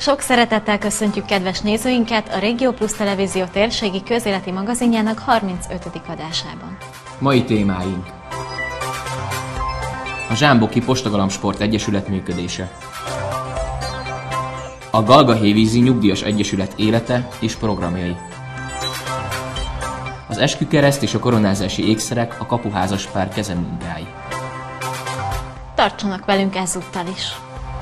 Sok szeretettel köszöntjük kedves nézőinket a Régió Plus Televízió térségi közéleti magazinjának 35. adásában. Mai témáink: a Zsámboki Postagalamb-Sport Egyesület működése, a Galgahévízi Nyugdíjas Egyesület élete és programjai, az eskükereszt és a koronázási ékszerek a kapuházas pár kezemunkái. Tartsanak velünk ezúttal is!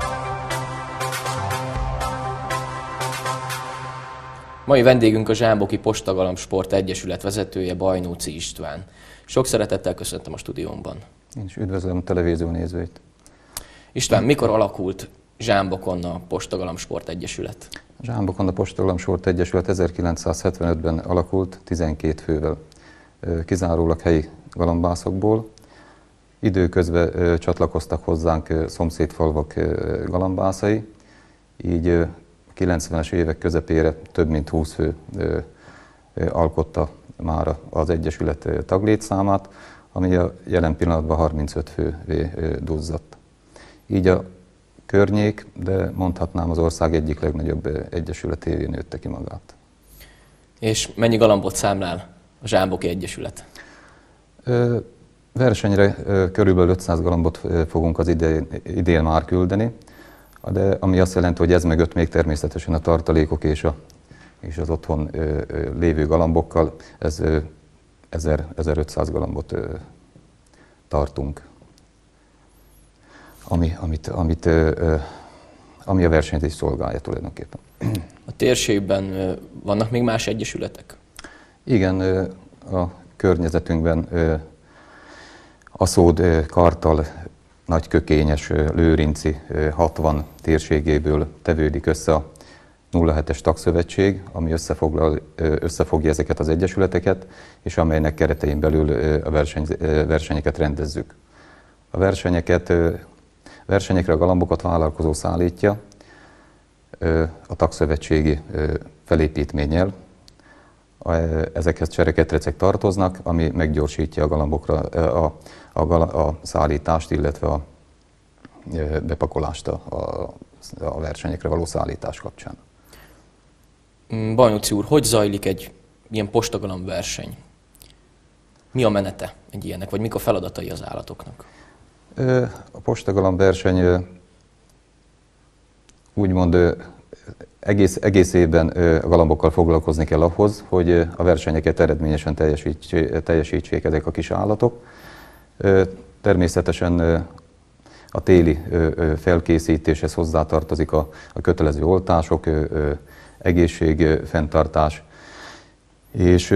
Mai vendégünk a Zsámboki Postagalamb-Sport Egyesület vezetője, Bajnóci István. Sok szeretettel köszöntöm a stúdiómban. Én is üdvözlöm a televízió nézőit. István, mikor alakult Zsámbokon a Postagalamb-Sport Egyesület? A Zsámbokon a Postagalamb-Sport Egyesület 1975-ben alakult 12 fővel, kizárólag helyi galambászokból. Időközben csatlakoztak hozzánk szomszédfalvak galambászai, így 90-es évek közepére több mint 20 fő alkotta már az Egyesület taglétszámát, ami a jelen pillanatban 35 fővé duzzadt. Így a környék, de mondhatnám az ország egyik legnagyobb egyesületévé nőtte ki magát. És mennyi galambot számlál a Zsámboki Egyesület? Versenyre körülbelül 500 galambot fogunk az idén már küldeni, de ami azt jelenti, hogy ez mögött még természetesen a tartalékok és az otthon lévő galambokkal, ez 1500 galambot tartunk, ami a versenyt is szolgálja tulajdonképpen. A térségben vannak még más egyesületek? Igen, a környezetünkben Aszód, Kartal, Nagykökényes, Lőrinci 60 térségéből tevődik össze a 07-es tagszövetség, ami összefogja ezeket az egyesületeket, és amelynek keretein belül a versenyeket rendezzük. A versenyekre a galambokat vállalkozó szállítja a tagszövetségi felépítménnyel. Ezekhez csereketrecek tartoznak, ami meggyorsítja a galambokra a szállítást, illetve a bepakolást a versenyekre való szállítás kapcsán. Bajnóci úr, hogy zajlik egy ilyen postagalamb verseny? Mi a menete egy ilyennek, vagy mik a feladatai az állatoknak? A postagalamb verseny úgymond egész évben a galambokkal foglalkozni kell ahhoz, hogy a versenyeket eredményesen teljesítsék ezek a kis állatok. Természetesen a téli felkészítéshez hozzátartozik a kötelező oltások, egészségfenntartás, és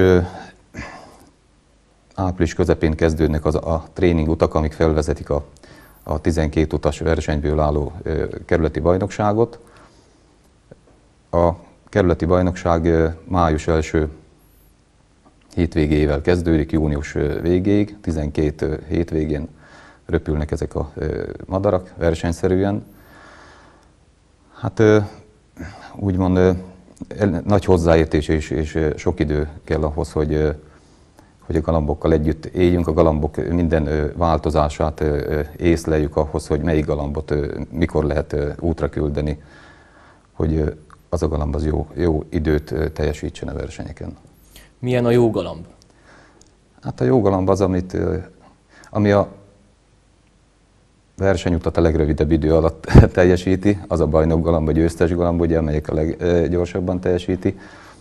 április közepén kezdődnek a tréningutak, amik felvezetik a 12 utas versenyből álló kerületi bajnokságot. A kerületi bajnokság május első hétvégével kezdődik, június végéig, 12 hétvégén röpülnek ezek a madarak versenyszerűen. Hát úgymond nagy hozzáértés és sok idő kell ahhoz, hogy a galambokkal együtt éljünk, a galambok minden változását észleljük ahhoz, hogy melyik galambot mikor lehet útra küldeni, hogy az a galamb az jó időt teljesítsen a versenyeken. Milyen a jó galamb? Hát a jó galamb az, ami a versenyutat a legrövidebb idő alatt teljesíti, az a bajnokgalamb, a győztes galamb, ugye, amelyik a leggyorsabban teljesíti.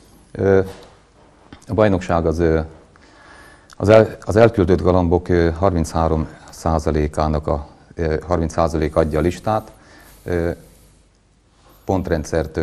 A bajnokság az elküldött galambok 33% adja a listát, pontrendszert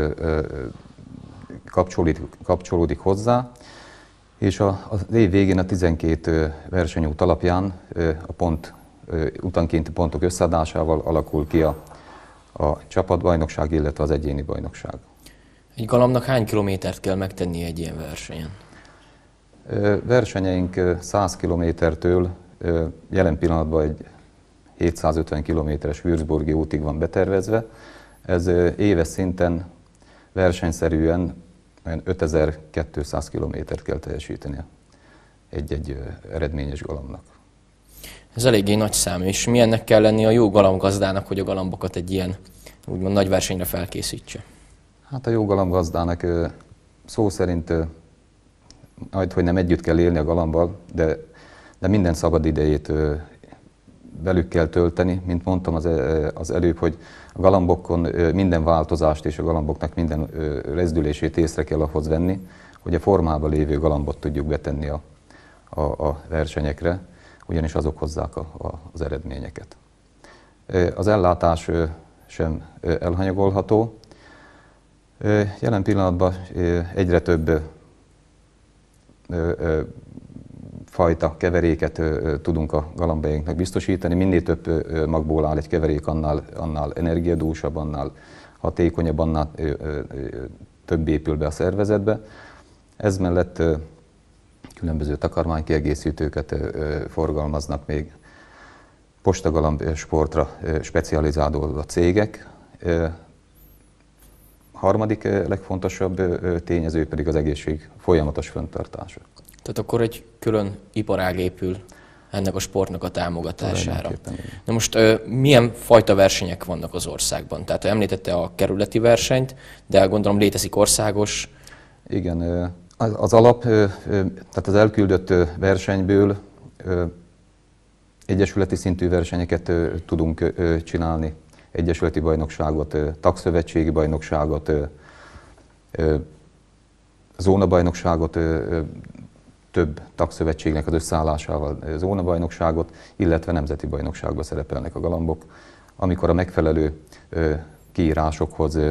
kapcsolódik hozzá, és az év végén a 12 versenyút alapján utankénti pontok összeadásával alakul ki a csapatbajnokság, illetve az egyéni bajnokság. Egy galambnak hány kilométert kell megtennie egy ilyen versenyen? Versenyeink 100 kilométertől jelen pillanatban egy 750 kilométeres Würzburgi útig van betervezve. Ez éves szinten versenyszerűen 5200 kilométert kell teljesítenie egy eredményes galambnak. Ez eléggé nagy szám, és milyennek kell lenni a jó galambgazdának, hogy a galambokat egy ilyen úgymond nagy versenyre felkészítse? Hát a jó galambgazdának szó szerint majd, hogy nem együtt kell élni a galambbal, de minden szabad idejét velük kell tölteni. Mint mondtam az előbb, hogy a galambokon minden változást és a galamboknak minden rezdülését észre kell ahhoz venni, hogy a formában lévő galambot tudjuk betenni a versenyekre, ugyanis azok hozzák az eredményeket. Az ellátás sem elhanyagolható. Jelen pillanatban egyre több fajta keveréket tudunk a galambjainknak biztosítani. Minél több magból áll egy keverék, annál energiadúsabb, annál hatékonyabb, annál több épül be a szervezetbe. Ez mellett különböző takarmánykiegészítőket forgalmaznak még postagalamb sportra specializálódó a cégek. Harmadik legfontosabb tényező pedig az egészség folyamatos fenntartása. Tehát akkor egy külön iparág épül ennek a sportnak a támogatására. Na most milyen fajta versenyek vannak az országban? Tehát említette a kerületi versenyt, de gondolom létezik országos. Igen, az alap, tehát az elküldött versenyből egyesületi szintű versenyeket tudunk csinálni. Egyesületi bajnokságot, tagszövetségi bajnokságot, zónabajnokságot, több tagszövetségnek az összeállásával zónabajnokságot, illetve nemzeti bajnokságban szerepelnek a galambok, amikor a megfelelő kiírásokhoz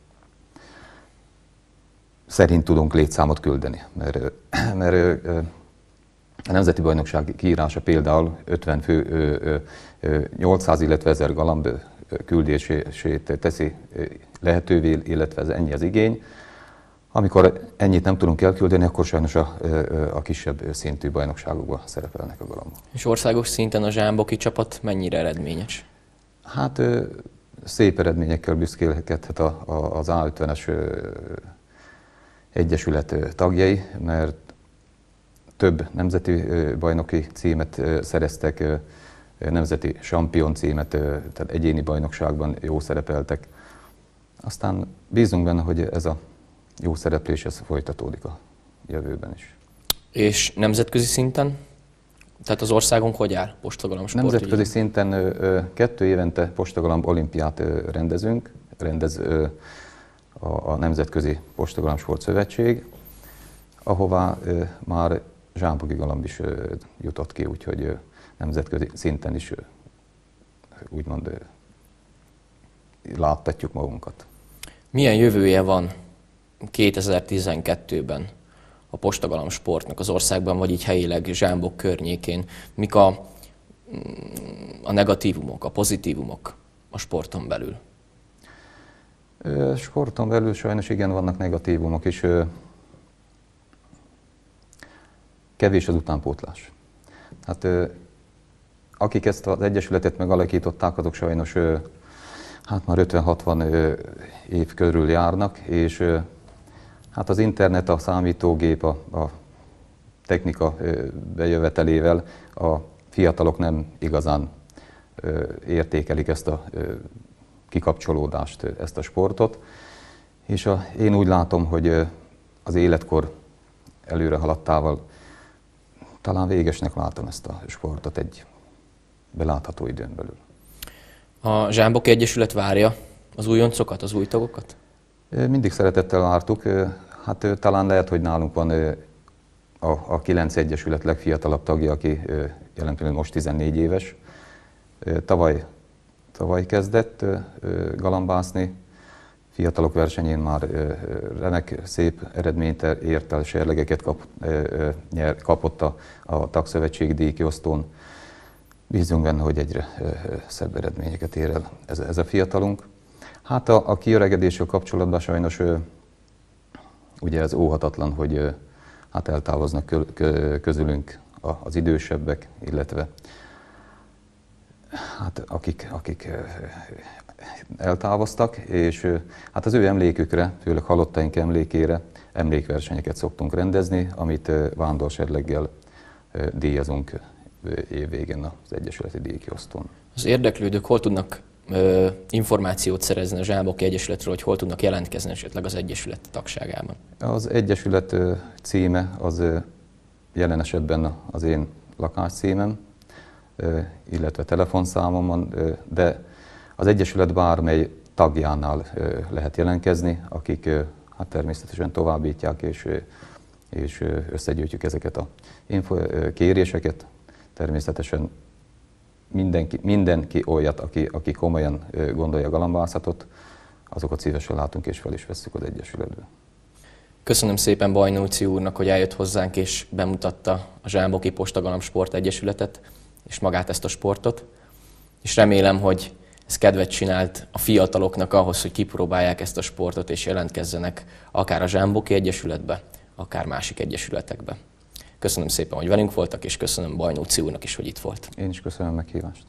szerint tudunk létszámot küldeni. Mert a nemzeti bajnokság kiírása például 50 fő, 800, illetve 1000 galamb küldését teszi lehetővé, illetve ez ennyi az igény. Amikor ennyit nem tudunk elküldeni, akkor sajnos a kisebb szintű bajnokságokban szerepelnek a galambok. És országos szinten a zsámboki csapat mennyire eredményes? Hát szép eredményekkel büszkélhetett az A50-es egyesület tagjai, mert több nemzeti bajnoki címet szereztek, nemzeti sampion címet, tehát egyéni bajnokságban jó szerepeltek. Aztán bízunk benne, hogy ez a jó szereplés ez folytatódik a jövőben is. És nemzetközi szinten? Tehát az országunk hogy áll postagalamb sport? Nemzetközi szinten 2 évente postagalamb olimpiát rendez a Nemzetközi Postagalamb Sport Szövetség, ahová már zsámboki galamb is jutott ki, úgyhogy nemzetközi szinten is úgymond láttatjuk magunkat. Milyen jövője van 2012-ben a postagalamb sportnak az országban, vagy így helyileg Zsámbok környékén? Mik a negatívumok, a pozitívumok a sporton belül? Sporton belül sajnos igen, vannak negatívumok is. Kevés az utánpótlás. Hát, akik ezt az egyesületet megalakították, azok sajnos hát már 50-60 év körül járnak, és hát az internet, a számítógép, a technika bejövetelével a fiatalok nem igazán értékelik ezt a kikapcsolódást, ezt a sportot. És én úgy látom, hogy az életkor előre haladtával talán végesnek látom ezt a sportot egy belátható időn belül. A Zsámboki Egyesület várja az újoncokat, az új tagokat? Mindig szeretettel vártuk. Hát talán lehet, hogy nálunk van a 9 egyesület legfiatalabb tagja, aki jelen pillanatban most 14 éves. Tavaly kezdett galambászni. Fiatalok versenyén már remek, szép eredményt ért el, serlegeket kapott a tagszövetségi díjkiosztón. Bízunk benne, hogy egyre szebb eredményeket ér el ez a fiatalunk. Hát a kiöregedéssel kapcsolatban sajnos ugye ez óhatatlan, hogy hát eltávoznak közülünk az idősebbek, illetve hát akik eltávoztak, és hát az ő emlékükre, főleg halottaink emlékére emlékversenyeket szoktunk rendezni, amit vándorserleggel díjazunk évvégén az egyesületi díjkiosztón. Az érdeklődők hol tudnak információt szerezni a Zsámboki Egyesületről, hogy hol tudnak jelentkezni esetleg az Egyesület tagságában? Az Egyesület címe az jelen esetben az én lakáscímem, illetve telefonszámom van, de az Egyesület bármely tagjánál lehet jelentkezni, akik hát természetesen továbbítják, és összegyűjtjük ezeket a kéréseket. Természetesen mindenki olyat, aki komolyan gondolja a galambászatot, azokat szívesen látunk és fel is vesszük az Egyesületbe. Köszönöm szépen Bajnóci úrnak, hogy eljött hozzánk és bemutatta a Zsámboki Postagalamb Sport Egyesületet és magát ezt a sportot. És remélem, hogy ez kedvet csinált a fiataloknak ahhoz, hogy kipróbálják ezt a sportot és jelentkezzenek akár a Zsámboki Egyesületbe, akár másik egyesületekbe. Köszönöm szépen, hogy velünk voltak, és köszönöm Bajnóci úrnak is, hogy itt volt. Én is köszönöm a meghívást.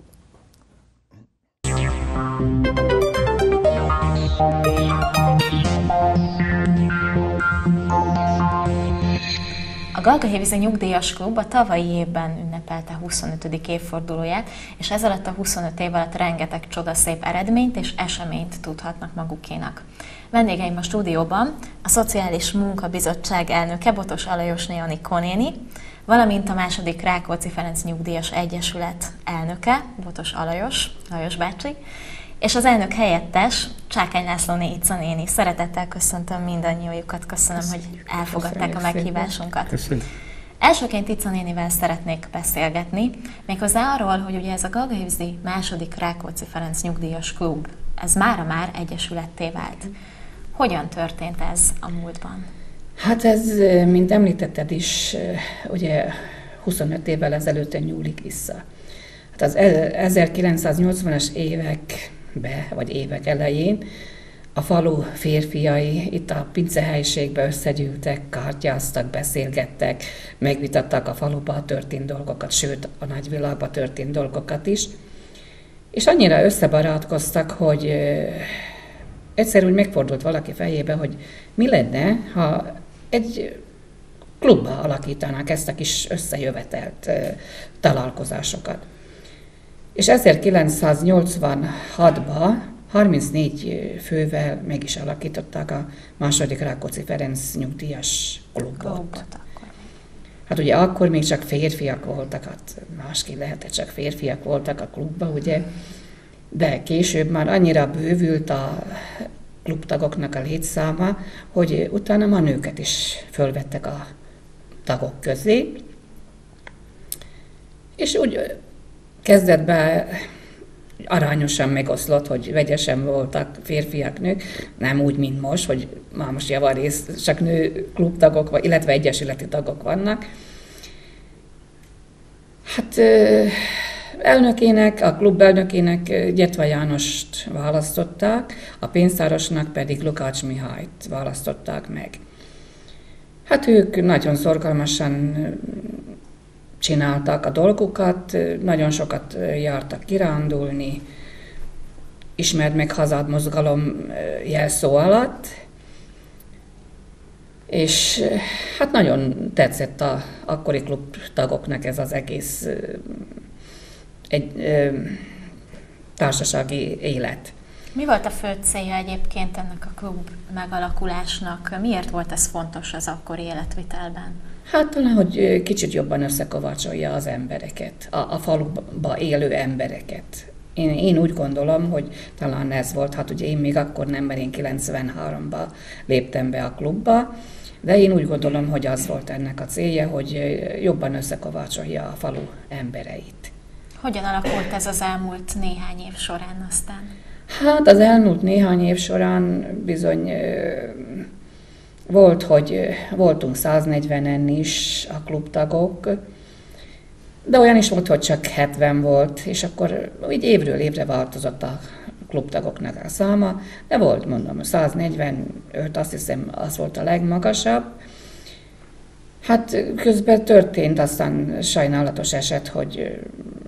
A Galgahévízi Nyugdíjas Klub a tavalyi évben ünnepelte 25. évfordulóját, és ez alatt a 25 év alatt rengeteg csodaszép eredményt és eseményt tudhatnak magukénak. Vendégeim a stúdióban a Szociális Munkabizottság elnöke Botos Alajosné Anikó néni, valamint a második Rákóczi Ferenc Nyugdíjas Egyesület elnöke, Botos Lajos bácsi, és az elnök helyettes, Csákány Lászlóné Ica néni. Szeretettel köszöntöm mindannyiójukat, köszönöm, hogy elfogadták a meghívásunkat. Köszönöm. Elsőként Ica nénivel szeretnék beszélgetni, méghozzá arról, hogy ugye ez a Galgahévízi második Rákóczi Ferenc Nyugdíjas Klub, ez mára már egyesületté vált. Hogyan történt ez a múltban? Hát ez, mint említetted is, ugye 25 évvel ezelőtt nyúlik vissza. Hát az 1980-as évekbe, vagy évek elején a falu férfiai itt a pincehelyiségbe összegyűltek, kártyáztak, beszélgettek, megvitattak a faluban történt dolgokat, sőt a nagyvilágban történt dolgokat is. És annyira összebarátkoztak, hogy egyszer úgy megfordult valaki fejébe, hogy mi lenne, ha egy klubba alakítanák ezt a kis összejövetelt találkozásokat. És 1986-ban 34 fővel meg is alakították a második Rákóczi Ferenc Nyugdíjas Klubot. Hát ugye akkor még csak férfiak voltak, hát másképp lehetett, csak férfiak voltak a klubban, ugye, de később már annyira bővült a klubtagoknak a létszáma, hogy utána már nőket is fölvettek a tagok közé. És úgy kezdetben arányosan megoszlott, hogy vegyesen voltak férfiak, nők, nem úgy, mint most, hogy már most javarészt csak nő klubtagok, illetve egyesületi tagok vannak. Hát a klub elnökének Gyetva Jánost választották, a pénztárosnak pedig Lukács Mihályt választották meg. Hát ők nagyon szorgalmasan csinálták a dolgukat, nagyon sokat jártak kirándulni, Ismerd meg hazád mozgalom jelszó alatt, és hát nagyon tetszett az akkori klubtagoknak ez az egész társasági élet. Mi volt a fő célja egyébként ennek a klub megalakulásnak? Miért volt ez fontos az akkori életvitelben? Hát talán, hogy kicsit jobban összekovácsolja az embereket, a faluba élő embereket. Én úgy gondolom, hogy talán ez volt, hát ugye én még akkor nem, mert én 93-ban léptem be a klubba, de én úgy gondolom, hogy az volt ennek a célja, hogy jobban összekovácsolja a falu embereit. Hogyan alakult ez az elmúlt néhány év során aztán? Hát az elmúlt néhány év során bizony volt, hogy voltunk 140-en is a klubtagok, de olyan is volt, hogy csak 70 volt, és akkor így évről évre változott a klubtagoknak a száma, de volt, mondom, 145, azt hiszem, az volt a legmagasabb. Hát közben történt aztán sajnálatos eset, hogy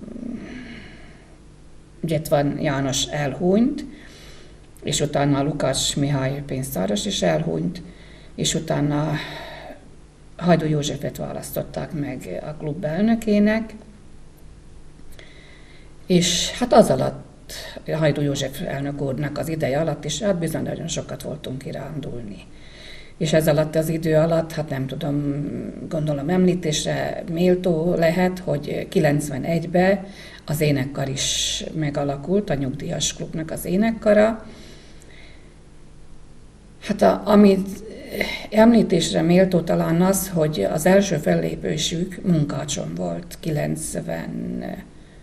Gyetva János elhunyt, és utána Lukács Mihály pénztáros is elhunyt, és utána Hajdú Józsefet választották meg a klub elnökének, és hát az alatt Hajdú József elnök úrnak az ideje alatt, és hát bizony nagyon sokat voltunk kirándulni. És ez alatt az idő alatt, hát nem tudom, gondolom említésre méltó lehet, hogy 91-ben az énekkar is megalakult, a Nyugdíjas Klubnak az énekkara. Hát amit említésre méltó talán az, hogy az első fellépésük Munkácson volt 95-ben.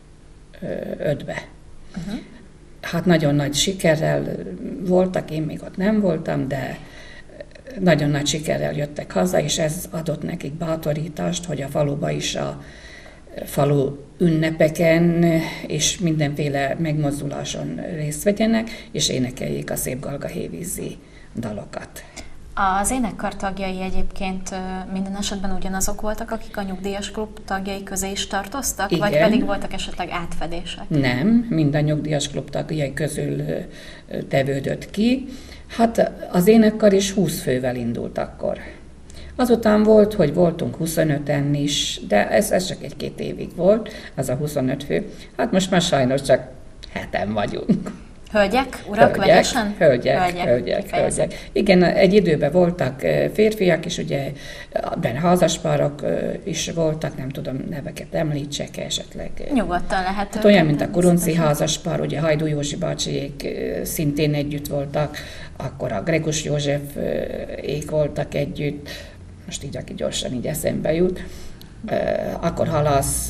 Hát nagyon nagy sikerrel voltak, én még ott nem voltam, de nagyon nagy sikerrel jöttek haza, és ez adott nekik bátorítást, hogy a faluba is a falu ünnepeken és mindenféle megmozduláson részt vegyenek, és énekeljék a szép galgahévízi dalokat. Az énekkar tagjai egyébként minden esetben ugyanazok voltak, akik a Nyugdíjas Klub tagjai közé is tartoztak? Igen. Vagy pedig voltak esetleg átfedések? Nem, mind a Nyugdíjas Klub tagjai közül tevődött ki. Hát az énekkar is 20 fővel indult akkor. Azután volt, hogy voltunk 25-en is, de ez csak 1-2 évig volt, az a 25 fő. Hát most már sajnos csak 7-en vagyunk. Hölgyek, urak, vegyesen? Hölgyek. Igen, egy időben voltak férfiak is, ugye benne házaspárok is voltak, nem tudom, neveket említsek esetleg. Nyugodtan lehet. Hát olyan, mint a Kuronci házaspár, ugye Hajdú Józsi bácsiék szintén együtt voltak, akkor a Gregus Józsefék voltak együtt, most így, aki gyorsan így eszembe jut. Akkor Halász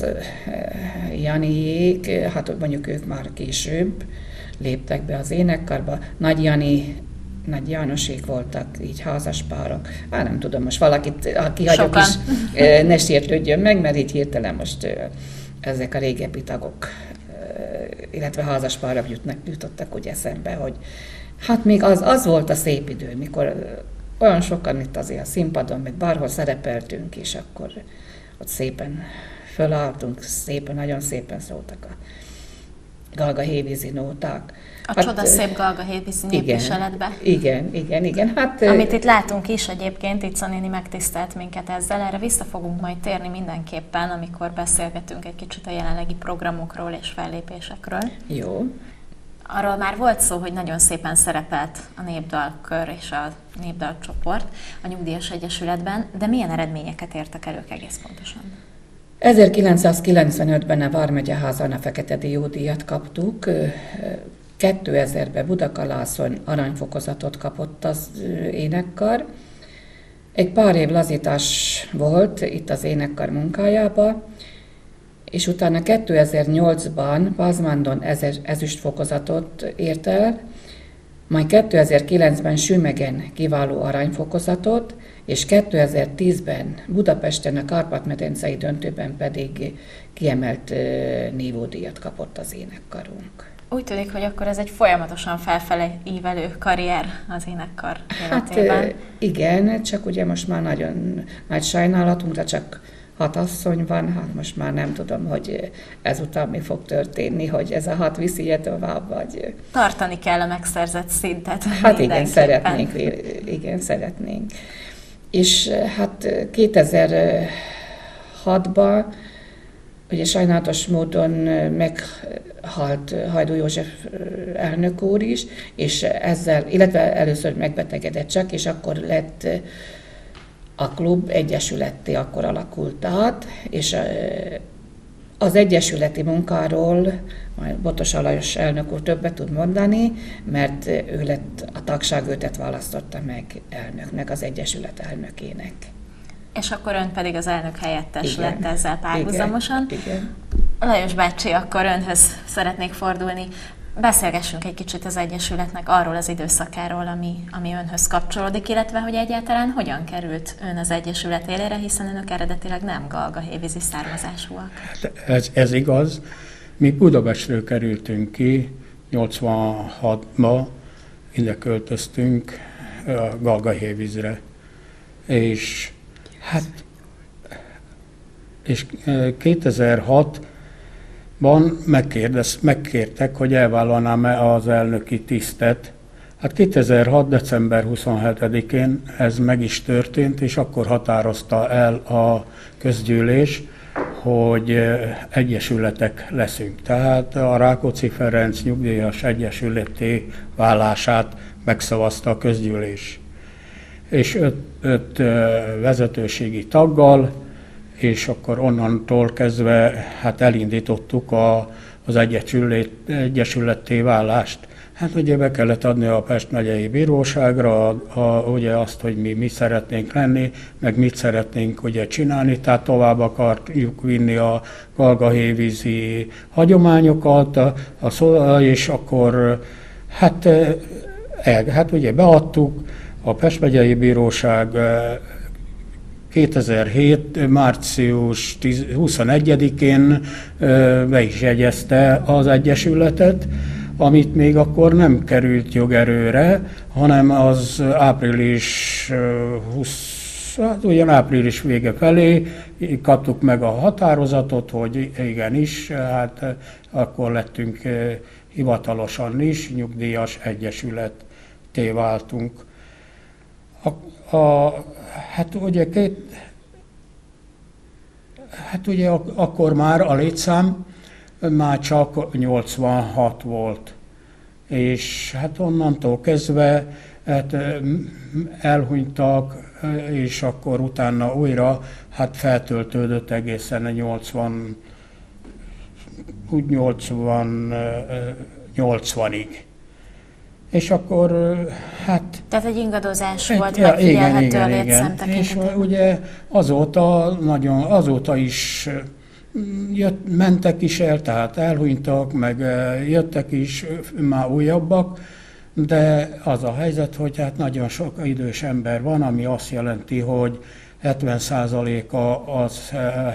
Janiék, hát mondjuk ők már később léptek be az énekkarba. Nagy Jani, Nagy Jánosék voltak így házaspárok. Nem tudom, most valakit, aki hagyok is, ne sértődjön meg, mert így hirtelen most ezek a régebbi tagok, illetve házaspárok jutottak úgy eszembe, hogy hát még az volt a szép idő, mikor olyan sokan itt azért a színpadon, meg bárhol szerepeltünk, és akkor ott szépen fölálltunk, szépen, nagyon szépen szóltak a galgahévízi nóták. A csodaszép galgahévízi népviseletbe. Igen. Hát, amit itt látunk is egyébként, Ica néni megtisztelt minket ezzel, erre vissza fogunk majd térni mindenképpen, amikor beszélgetünk egy kicsit a jelenlegi programokról és fellépésekről. Jó. Arról már volt szó, hogy nagyon szépen szerepelt a népdalkör és a népdalcsoport a Nyugdíjas Egyesületben, de milyen eredményeket értek el ők egész pontosan? 1995-ben a Vármegyeházán a Fekete Diódíjat kaptuk, 2000-ben Budakalászon aranyfokozatot kapott az énekkar. Egy pár év lazítás volt itt az énekkar munkájában, és utána 2008-ban Pázmándon ezüstfokozatot ért el, majd 2009-ben Sümegen kiváló aranyfokozatot, és 2010-ben Budapesten a Kárpát-medencei döntőben pedig kiemelt nívódíjat kapott az énekkarunk. Úgy tűnik, hogy akkor ez egy folyamatosan felfele ívelő karrier az énekkar életében. Hát igen, csak ugye most már nagyon nagy sajnálatunk, de csak 6 asszony van, hát most már nem tudom, hogy ezután mi fog történni, hogy ez a 6 viszi tovább, vagy... Tartani kell a megszerzett szintet. Hát igen, szeretnénk. És hát 2006-ban ugye sajnálatos módon meghalt Hajdú József elnök úr is, és ezzel, illetve először megbetegedett csak, és akkor lett a klub egyesületté, akkor alakult át, és az egyesületi munkáról majd Botos Alajos elnök úr többet tud mondani, mert ő lett, a tagságőtet választotta meg elnöknek, az egyesület elnökének. És akkor ön pedig az elnök helyettes lett ezzel párhuzamosan. Igen. Lajos bácsi, akkor önhöz szeretnék fordulni. Beszélgessünk egy kicsit az Egyesületnek arról az időszakáról, ami önhöz kapcsolódik, illetve hogy egyáltalán hogyan került ön az Egyesület élére, hiszen önök eredetileg nem galgahévízi származásúak. Ez igaz. Mi Budapestről kerültünk ki, 86-ban ide költöztünk Galgahévízre. És 2006-ban megkértek, hogy elvállalnám-e az elnöki tisztet. Hát 2006. december 27-én ez meg is történt, és akkor határozta el a közgyűlés, hogy egyesületek leszünk. Tehát a Rákóczi Ferenc Nyugdíjas Egyesületé válását megszavazta a közgyűlés. És öt vezetőségi taggal, és akkor onnantól kezdve hát elindítottuk az egyesületté válást. Hát ugye be kellett adni a Pest megyei bíróságra ugye azt, hogy mi szeretnénk lenni, meg mit szeretnénk ugye csinálni, tehát tovább akarjuk vinni a galgahévízi hagyományokat, és akkor hát ugye beadtuk, a Pest megyei bíróság 2007. március 21-én be is jegyezte az egyesületet, amit még akkor nem került jogerőre, hanem az április 20, ugyan április vége felé kaptuk meg a határozatot, hogy igenis, hát akkor lettünk hivatalosan is, nyugdíjas egyesületté váltunk. Hát ugye akkor már a létszám már csak 86 volt, és hát onnantól kezdve hát elhunytak, és akkor utána újra hát feltöltődött egészen 80-ig. És akkor hát... Tehát egy ingadozás volt megfigyelhető a létszám tekintetében. És ugye azóta is mentek is el, tehát elhunytak, meg jöttek is már újabbak, de az a helyzet, hogy hát nagyon sok idős ember van, ami azt jelenti, hogy 70%-a az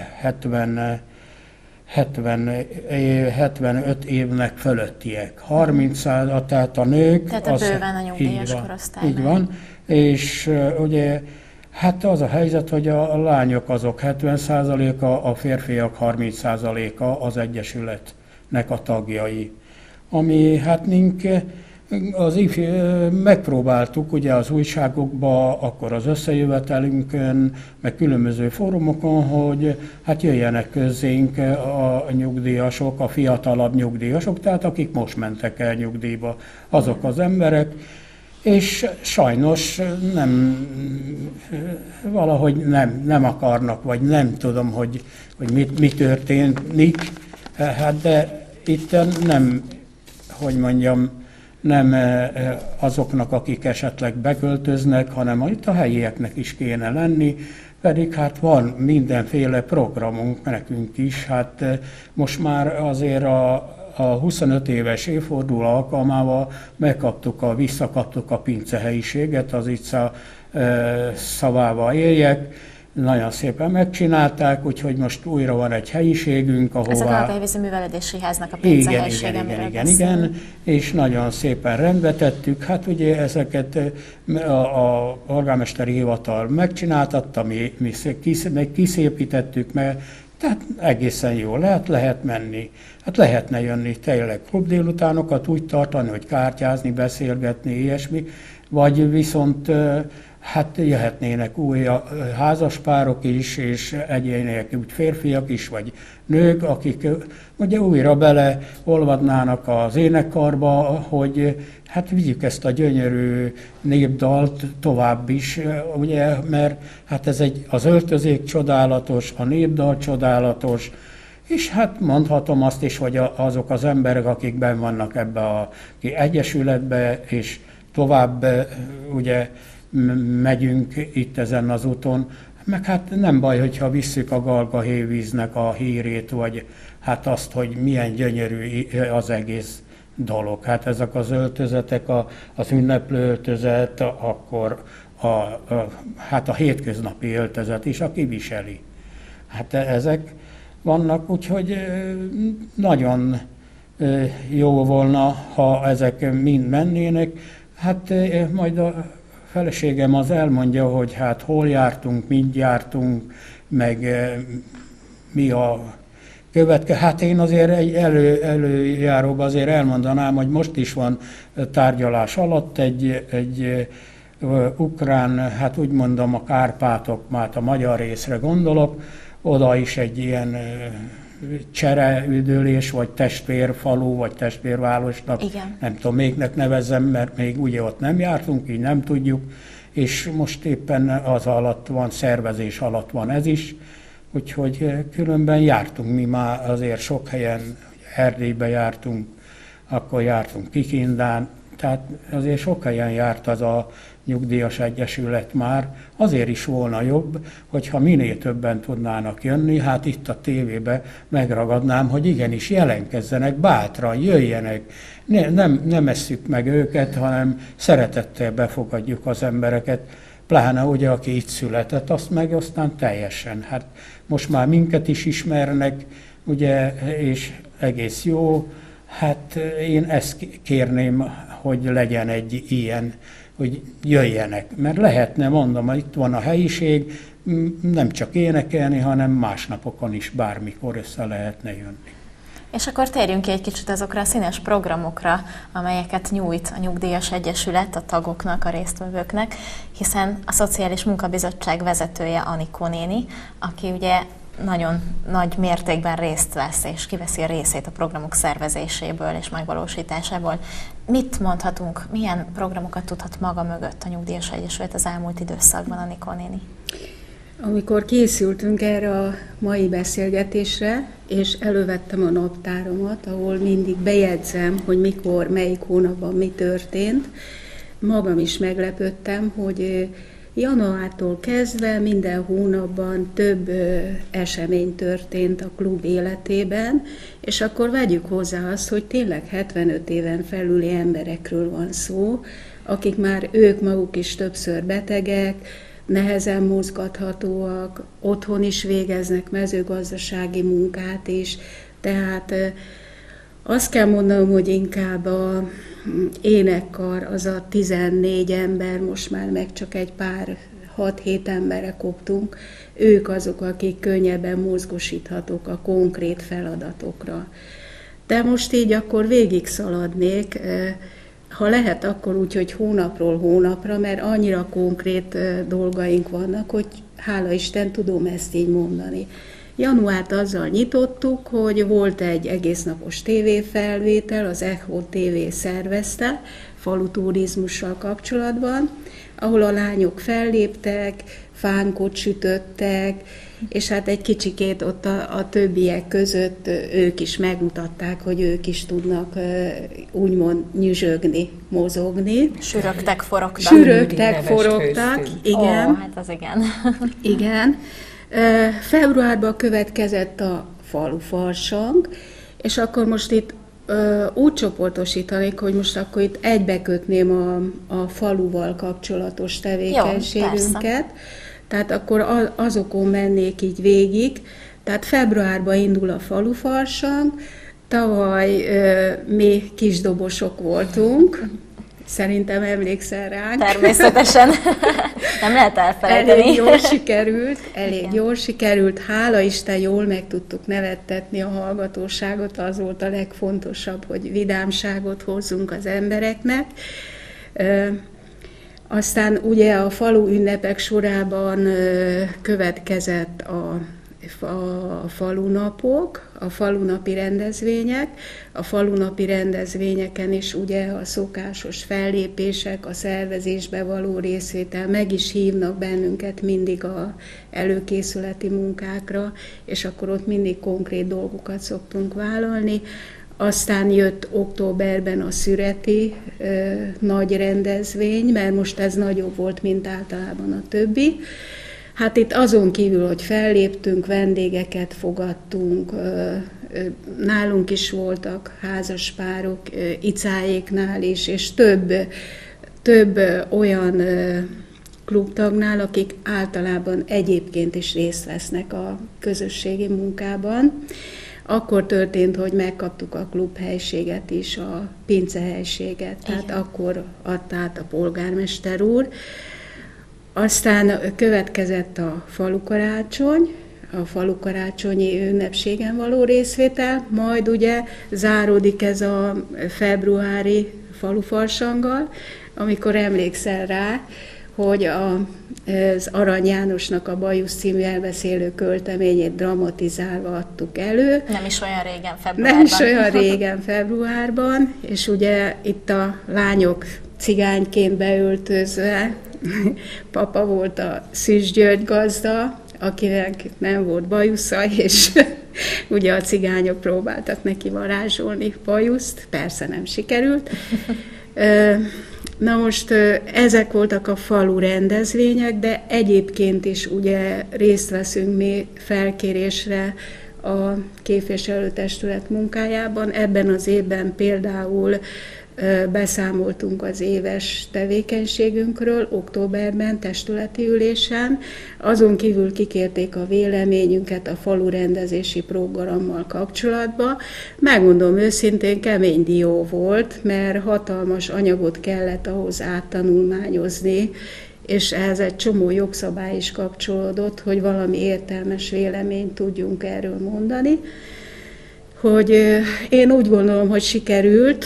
75 évnek fölöttiek. 30, tehát a nők... Tehát a bőven a nyugdíjas korosztály. Így van, és ugye hát az a helyzet, hogy a lányok azok 70%-a, a férfiak 30%-a az egyesületnek a tagjai. Ami hát megpróbáltuk ugye az újságokba, akkor az összejövetelünkön, meg különböző fórumokon, hogy hát jöjjenek közénk a nyugdíjasok, a fiatalabb nyugdíjasok, tehát akik most mentek el nyugdíjba, azok az emberek, és sajnos valahogy nem akarnak, vagy nem tudom, hogy mi történik, hát de itt nem azoknak, akik esetleg beköltöznek, hanem itt a helyieknek is kéne lenni, pedig hát van mindenféle programunk nekünk is, hát most már azért a 25 éves évforduló alkalmával visszakaptuk a pince helyiséget, az Itza szavával éljek, nagyon szépen megcsinálták, úgyhogy most újra van egy helyiségünk, ahová... Ez a Galgahévízi Művelődési Háznak a pince helyisége, igen, és nagyon szépen rendbe tettük. Hát ugye ezeket a polgármesteri hivatal megcsináltatta, mi kiszépítettük meg, tehát egészen jó lehet menni. Hát lehetne jönni tényleg klubdélutánokat úgy tartani, hogy kártyázni, beszélgetni, ilyesmi, vagy viszont hát jöhetnének új házaspárok is, és egyéniek, úgy férfiak is, vagy nők, akik ugye újra beleolvadnának az énekkarba, hogy hát vigyük ezt a gyönyörű népdalt tovább is, ugye, mert hát az öltözék csodálatos, a népdal csodálatos, és hát mondhatom azt is, hogy azok az emberek, akik benn vannak ebbe a egyesületbe, és tovább ugye megyünk itt ezen az úton, meg hát nem baj, hogyha visszük a Galgahévíznek a hírét, vagy hát azt, hogy milyen gyönyörű az egész dolog. Hát ezek az öltözetek, az ünneplő öltözet, akkor hát a hétköznapi öltözet is, aki viseli. Hát ezek vannak, úgyhogy nagyon jó volna, ha ezek mind mennének. Hát majd a feleségem az elmondja, hogy hát hol jártunk, mind jártunk, meg mi a következő. Hát én azért egy előjáróban azért elmondanám, hogy most is van tárgyalás alatt egy ukrán, hát úgy mondom a Kárpátok, már a magyar részre gondolok, oda is egy ilyen csereüldülés, vagy testvérfalu, vagy testvérvárosnak, nem tudom, mégnek nevezzem, mert még ugye ott nem jártunk, így nem tudjuk, és most éppen az alatt van, szervezés alatt van ez is, úgyhogy különben jártunk mi már azért sok helyen, Erdélybe jártunk, akkor jártunk Kikindán, tehát azért sok helyen járt az a nyugdíjas egyesület már, azért is volna jobb, hogyha minél többen tudnának jönni, hát itt a tévébe megragadnám, hogy igenis jelentkezzenek, bátran jöjjenek, nem esszük meg őket, hanem szeretettel befogadjuk az embereket, pláne ugye, aki itt született, azt meg aztán teljesen. Hát most már minket is ismernek, ugye, és egész jó, hát én ezt kérném, hogy legyen egy ilyen, hogy jöjjenek. Mert lehetne, mondom, hogy itt van a helyiség, nem csak énekelni, hanem más napokon is bármikor össze lehetne jönni. És akkor térjünk ki egy kicsit azokra a színes programokra, amelyeket nyújt a Nyugdíjas Egyesület a tagoknak, a résztvevőknek, hiszen a Szociális Munkabizottság vezetője Anikó néni, aki ugye nagyon nagy mértékben részt vesz, és kiveszi a részét a programok szervezéséből és megvalósításából. Mit mondhatunk, milyen programokat tudhat maga mögött a Nyugdíjas Egyesület az elmúlt időszakban, Anikó néni? Amikor készültünk erre a mai beszélgetésre, és elővettem a naptáromat, ahol mindig bejegyzem, hogy mikor, melyik hónapban mi történt, magam is meglepődtem, hogy januártól kezdve minden hónapban több esemény történt a klub életében, és akkor vegyük hozzá azt, hogy tényleg 75 éven felüli emberekről van szó, akik már ők maguk is többször betegek, nehezen mozgathatóak, otthon is végeznek mezőgazdasági munkát is, tehát azt kell mondanom, hogy inkább a énekkar, az a 14 ember, most már meg csak egy pár 6-7 emberre koptunk, ők azok, akik könnyebben mozgosíthatók a konkrét feladatokra. De most így akkor végig szaladnék, ha lehet, akkor úgy, hogy hónapról hónapra, mert annyira konkrét dolgaink vannak, hogy hála Isten tudom ezt így mondani. Januárt azzal nyitottuk, hogy volt egy egésznapos tévéfelvétel, az Echo TV szervezte, faluturizmussal kapcsolatban, ahol a lányok felléptek, fánkot sütöttek, és hát egy kicsikét ott a többiek között ők is megmutatták, hogy ők is tudnak úgymond nyüzsögni, mozogni. Sürögtek, forogtak. Sürögtek, forogtak, igen. Ó, hát az igen. Igen. Februárban következett a falufarsang, és akkor most itt úgy csoportosítanék, hogy most akkor itt egybekötném a faluval kapcsolatos tevékenységünket. Jó, tehát akkor azokon mennék így végig. Tehát februárban indul a falufarsang, tavaly mi kisdobosok voltunk, szerintem emlékszel ránk. Természetesen. Nem lehet elfelejteni. Elég jól sikerült. Hála Isten, jól meg tudtuk nevettetni a hallgatóságot, az volt a legfontosabb, hogy vidámságot hozzunk az embereknek. Aztán ugye a falu ünnepek sorában következett a falunapok, a falunapi rendezvények. A falunapi rendezvényeken is ugye a szokásos fellépések, a szervezésbe való részvétel, meg is hívnak bennünket mindig a előkészületi munkákra, és akkor ott mindig konkrét dolgokat szoktunk vállalni. Aztán jött októberben a szüreti nagy rendezvény, mert most ez nagyobb volt, mint általában a többi. Hát itt azon kívül, hogy felléptünk, vendégeket fogadtunk, nálunk is voltak házaspárok, icáéknál is, és több olyan klubtagnál, akik általában egyébként is részt vesznek a közösségi munkában. Akkor történt, hogy megkaptuk a klubhelységet is, a pincehelységet, tehát akkor adta át a polgármester úr. Aztán következett a falukarácsony, a falukarácsonyi ünnepségen való részvétel, majd ugye záródik ez a februári falufarsanggal, amikor emlékszel rá, hogy az Arany Jánosnak a Bajusz című elbeszélő költeményét dramatizálva adtuk elő. Nem is olyan régen, februárban. Nem is olyan régen, februárban, és ugye itt a lányok cigányként beöltözve, papa volt a Szűz György gazda, akinek nem volt bajusza, és ugye a cigányok próbáltak neki varázsolni bajuszt, persze nem sikerült. Na most ezek voltak a falu rendezvények, de egyébként is ugye részt veszünk mi felkérésre a képviselőtestület munkájában. Ebben az évben például beszámoltunk az éves tevékenységünkről októberben, testületi ülésen. Azon kívül kikérték a véleményünket a falu rendezési programmal kapcsolatban. Megmondom őszintén, kemény dió volt, mert hatalmas anyagot kellett ahhoz áttanulmányozni, és ehhez egy csomó jogszabály is kapcsolódott, hogy valami értelmes véleményt tudjunk erről mondani. Hogy én úgy gondolom, hogy sikerült,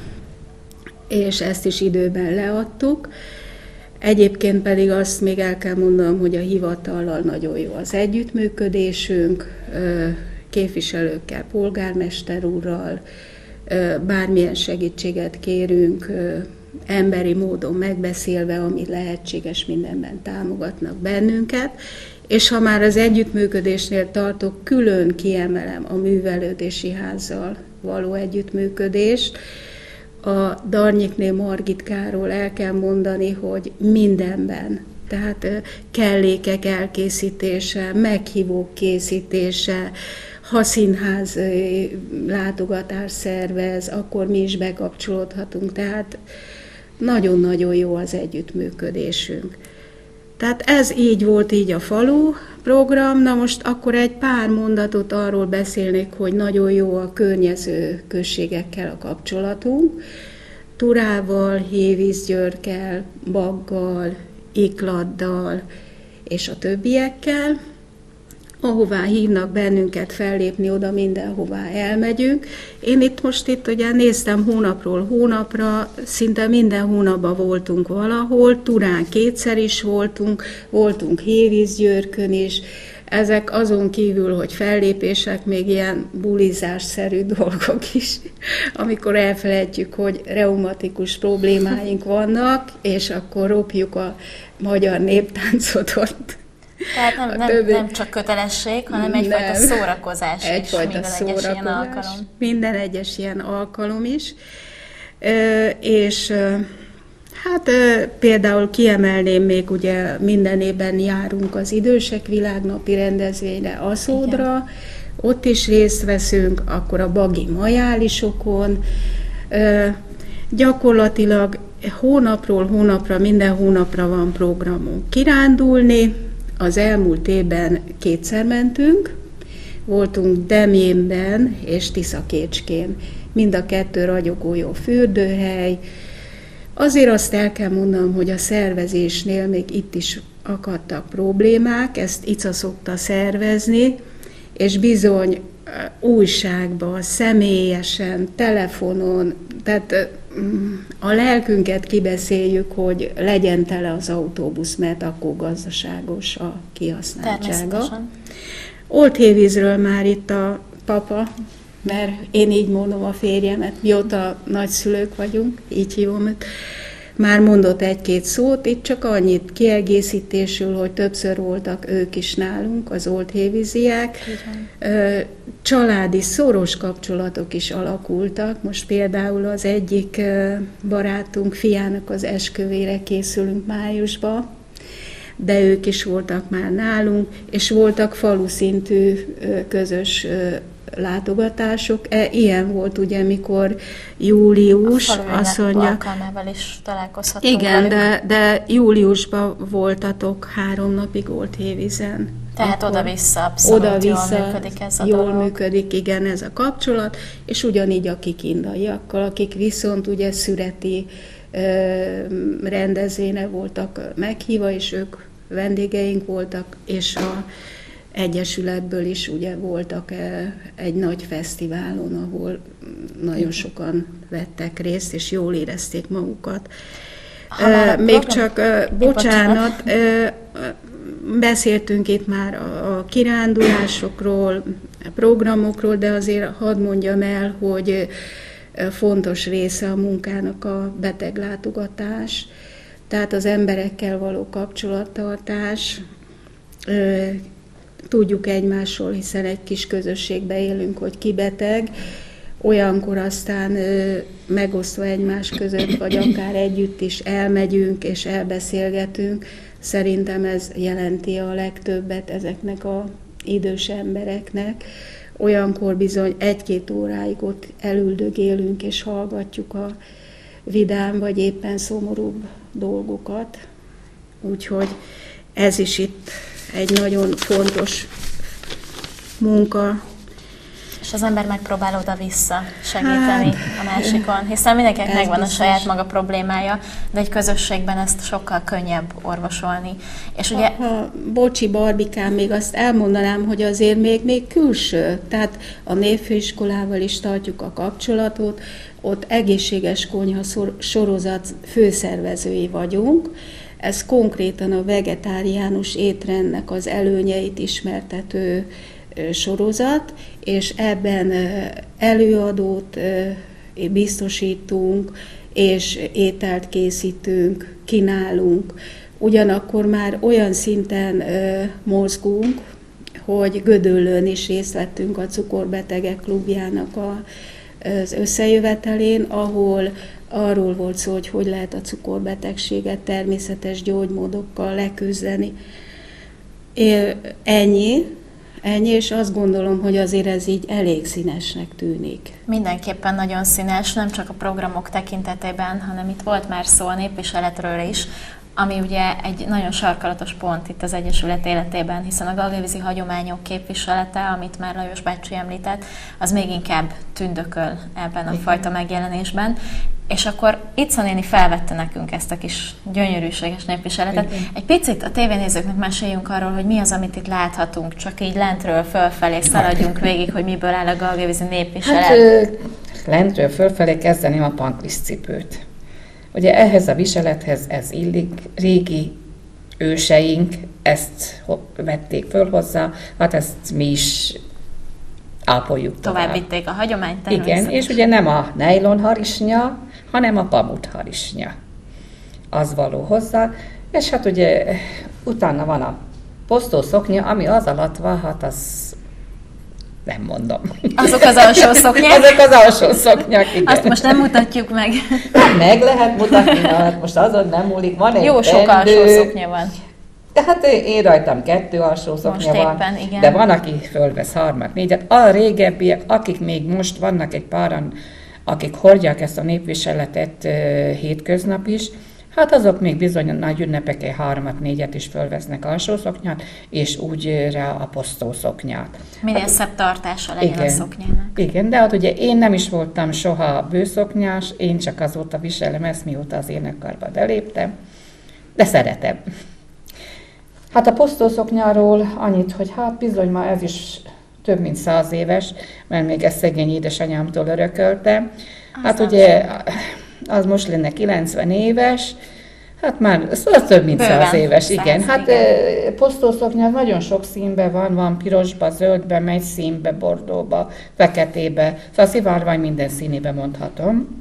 és ezt is időben leadtuk. Egyébként pedig azt még el kell mondanom, hogy a hivatallal nagyon jó az együttműködésünk, képviselőkkel, polgármester úrral, bármilyen segítséget kérünk, emberi módon megbeszélve, ami lehetséges, mindenben támogatnak bennünket. És ha már az együttműködésnél tartok, külön kiemelem a művelődési házzal való együttműködést. A Darnyikné Margitkáról el kell mondani, hogy mindenben, tehát kellékek elkészítése, meghívók készítése, ha színház látogatás szervez, akkor mi is bekapcsolódhatunk, tehát nagyon-nagyon jó az együttműködésünk. Tehát ez így volt így a falu program. Na most akkor egy pár mondatot arról beszélnék, hogy nagyon jó a környező községekkel a kapcsolatunk. Turával, Hévízgyőrkel, Baggal, Ikladdal és a többiekkel. Ahová hívnak bennünket fellépni, oda mindenhová elmegyünk. Én itt ugye néztem hónapról hónapra, szinte minden hónapban voltunk valahol, Turán kétszer is voltunk Hévízgyőrkön is. Ezek azon kívül, hogy fellépések, még ilyen bulizásszerű dolgok is, amikor elfelejtjük, hogy reumatikus problémáink vannak, és akkor ropjuk a magyar néptáncot ott. Tehát nem csak kötelesség, hanem egyfajta szórakozás is, minden egyes ilyen alkalom. Minden egyes ilyen alkalom is. És hát például kiemelném még, ugye minden évben járunk az Idősek Világnapi rendezvényre, Aszódra, igen. Ott is részt veszünk, akkor a Bagi Majálisokon. Gyakorlatilag hónapról hónapra, minden hónapra van programunk kirándulni. Az elmúlt évben kétszer mentünk, voltunk Demjénben és Tiszakécskén, mind a kettő ragyogó jó fürdőhely. Azért azt el kell mondanom, hogy a szervezésnél még itt is akadtak problémák, ezt Ica szokta szervezni, és bizony újságban, személyesen, telefonon, tehát a lelkünket kibeszéljük, hogy legyen tele az autóbusz, mert akkor gazdaságos a kihasználtsága. Oldhévízről már itt a papa, mert én így mondom a férjemet, mióta nagyszülők vagyunk, így hívom őt, már mondott egy-két szót, itt csak annyit kiegészítésül, hogy többször voltak ők is nálunk, az oldhévíziek. Családi szoros kapcsolatok is alakultak. Most például az egyik barátunk fiának az esküvére készülünk májusban, de ők is voltak már nálunk, és voltak falu szintű közös látogatások. Ilyen volt ugye, mikor július, azt mondja... alkalmával is találkozhatunk. Igen, de júliusban voltatok 3 napig Oldhévízen. Tehát oda-vissza abszolút jól működik ez a dolog. Jól működik, igen, ez a kapcsolat, és ugyanígy a kikindaiakkal, akik viszont ugye szüreti rendezvényre voltak meghívva, és ők vendégeink voltak, és a egyesületből is ugye voltak egy nagy fesztiválon, ahol nagyon sokan vettek részt, és jól érezték magukat. Még csak, bocsánat, beszéltünk itt már a kirándulásokról, a programokról, de azért hadd mondjam el, hogy fontos része a munkának a beteglátogatás, tehát az emberekkel való kapcsolattartás. Tudjuk egymásról, hiszen egy kis közösségben élünk, hogy ki beteg, olyankor aztán megosztva egymás között, vagy akár együtt is elmegyünk és elbeszélgetünk. Szerintem ez jelenti a legtöbbet ezeknek az idős embereknek. Olyankor bizony 1-2 óráig ott elüldögélünk és hallgatjuk a vidám vagy éppen szomorúbb dolgokat. Úgyhogy ez is itt egy nagyon fontos munka. És az ember megpróbál oda-vissza segíteni a másikon, hiszen mindenkinek megvan biztos a saját maga problémája, de egy közösségben ezt sokkal könnyebb orvosolni. És ugye... Bocsi, Barbikám, még azt elmondanám, hogy azért még külső, tehát a névfőiskolával is tartjuk a kapcsolatot, ott egészséges konyha sorozat főszervezői vagyunk. Ez konkrétan a vegetáriánus étrendnek az előnyeit ismertető sorozat, és ebben előadót biztosítunk, és ételt készítünk, kínálunk. Ugyanakkor már olyan szinten mozgunk, hogy Gödöllőn is részt vettünk a Cukorbetegek Klubjának az összejövetelén, ahol arról volt szó, hogy lehet a cukorbetegséget természetes gyógymódokkal leküzdeni. Ennyi, és azt gondolom, hogy azért ez így elég színesnek tűnik. Mindenképpen nagyon színes, nem csak a programok tekintetében, hanem itt volt már szó a népviseletről is, ami ugye egy nagyon sarkalatos pont itt az Egyesület életében, hiszen a galgővízi hagyományok képviselete, amit már Lajos bácsi említett, az még inkább tündököl ebben a fajta megjelenésben. És akkor Ica néni felvette nekünk ezt a kis gyönyörűséges népviseletet. Egy picit a tévénézőknek meséljünk arról, hogy mi az, amit itt láthatunk, csak így lentről fölfelé szaladjunk végig, hogy miből áll a galgővízi népviselet. Hát lentről fölfelé kezdeném a pankliszcipőt. Ugye ehhez a viselethez ez illik, régi őseink ezt vették föl hozzá, hát ezt mi is ápoljuk tovább vitték a hagyományt. Igen, és ugye nem a nejlon harisnya, hanem a pamut harisnya. Az való hozzá, és hát ugye utána van a posztószoknya, ami az alatt van, hát az nem mondom. Azok az alsó szoknyák? Azok az alsó szoknyák, igen. Azt most nem mutatjuk meg. Meg lehet mutatni, hát most azon nem múlik. Van egy jó sok alsó szoknya van. Tehát én rajtam 2 alsó szoknya van, éppen, igen. De van, aki fölvesz 3-4. A régebbiek, akik még most vannak egy páran, akik hordják ezt a népviseletet hétköznap is, hát azok még bizony nagy ünnepeken 3-4 is fölvesznek alsó szoknyát, és úgy rá a posztószoknyát. Minél szebb tartása legyen a szoknyának. Igen, de hát ugye én nem is voltam soha bőszoknyás, én csak azóta viselem ezt, mióta az énekkarba beléptem, de szeretem. Hát a posztószoknyáról annyit, hogy hát bizony ma ez is több mint 100 éves, mert még ezt szegény édesanyámtól örököltem. Hát ugye az most lenne 90 éves, hát már az több mint 100 éves, igen. Hát posztószoknya nagyon sok színben van pirosba, zöldbe, megy színbe, bordóba, feketébe, szóval szivárvány minden színébe mondhatom.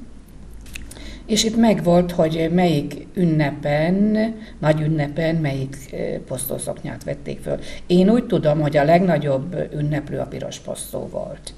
És itt megvolt, hogy melyik ünnepen, nagy ünnepen, melyik posztószoknyát vették föl. Én úgy tudom, hogy a legnagyobb ünneplő a piros posztó volt.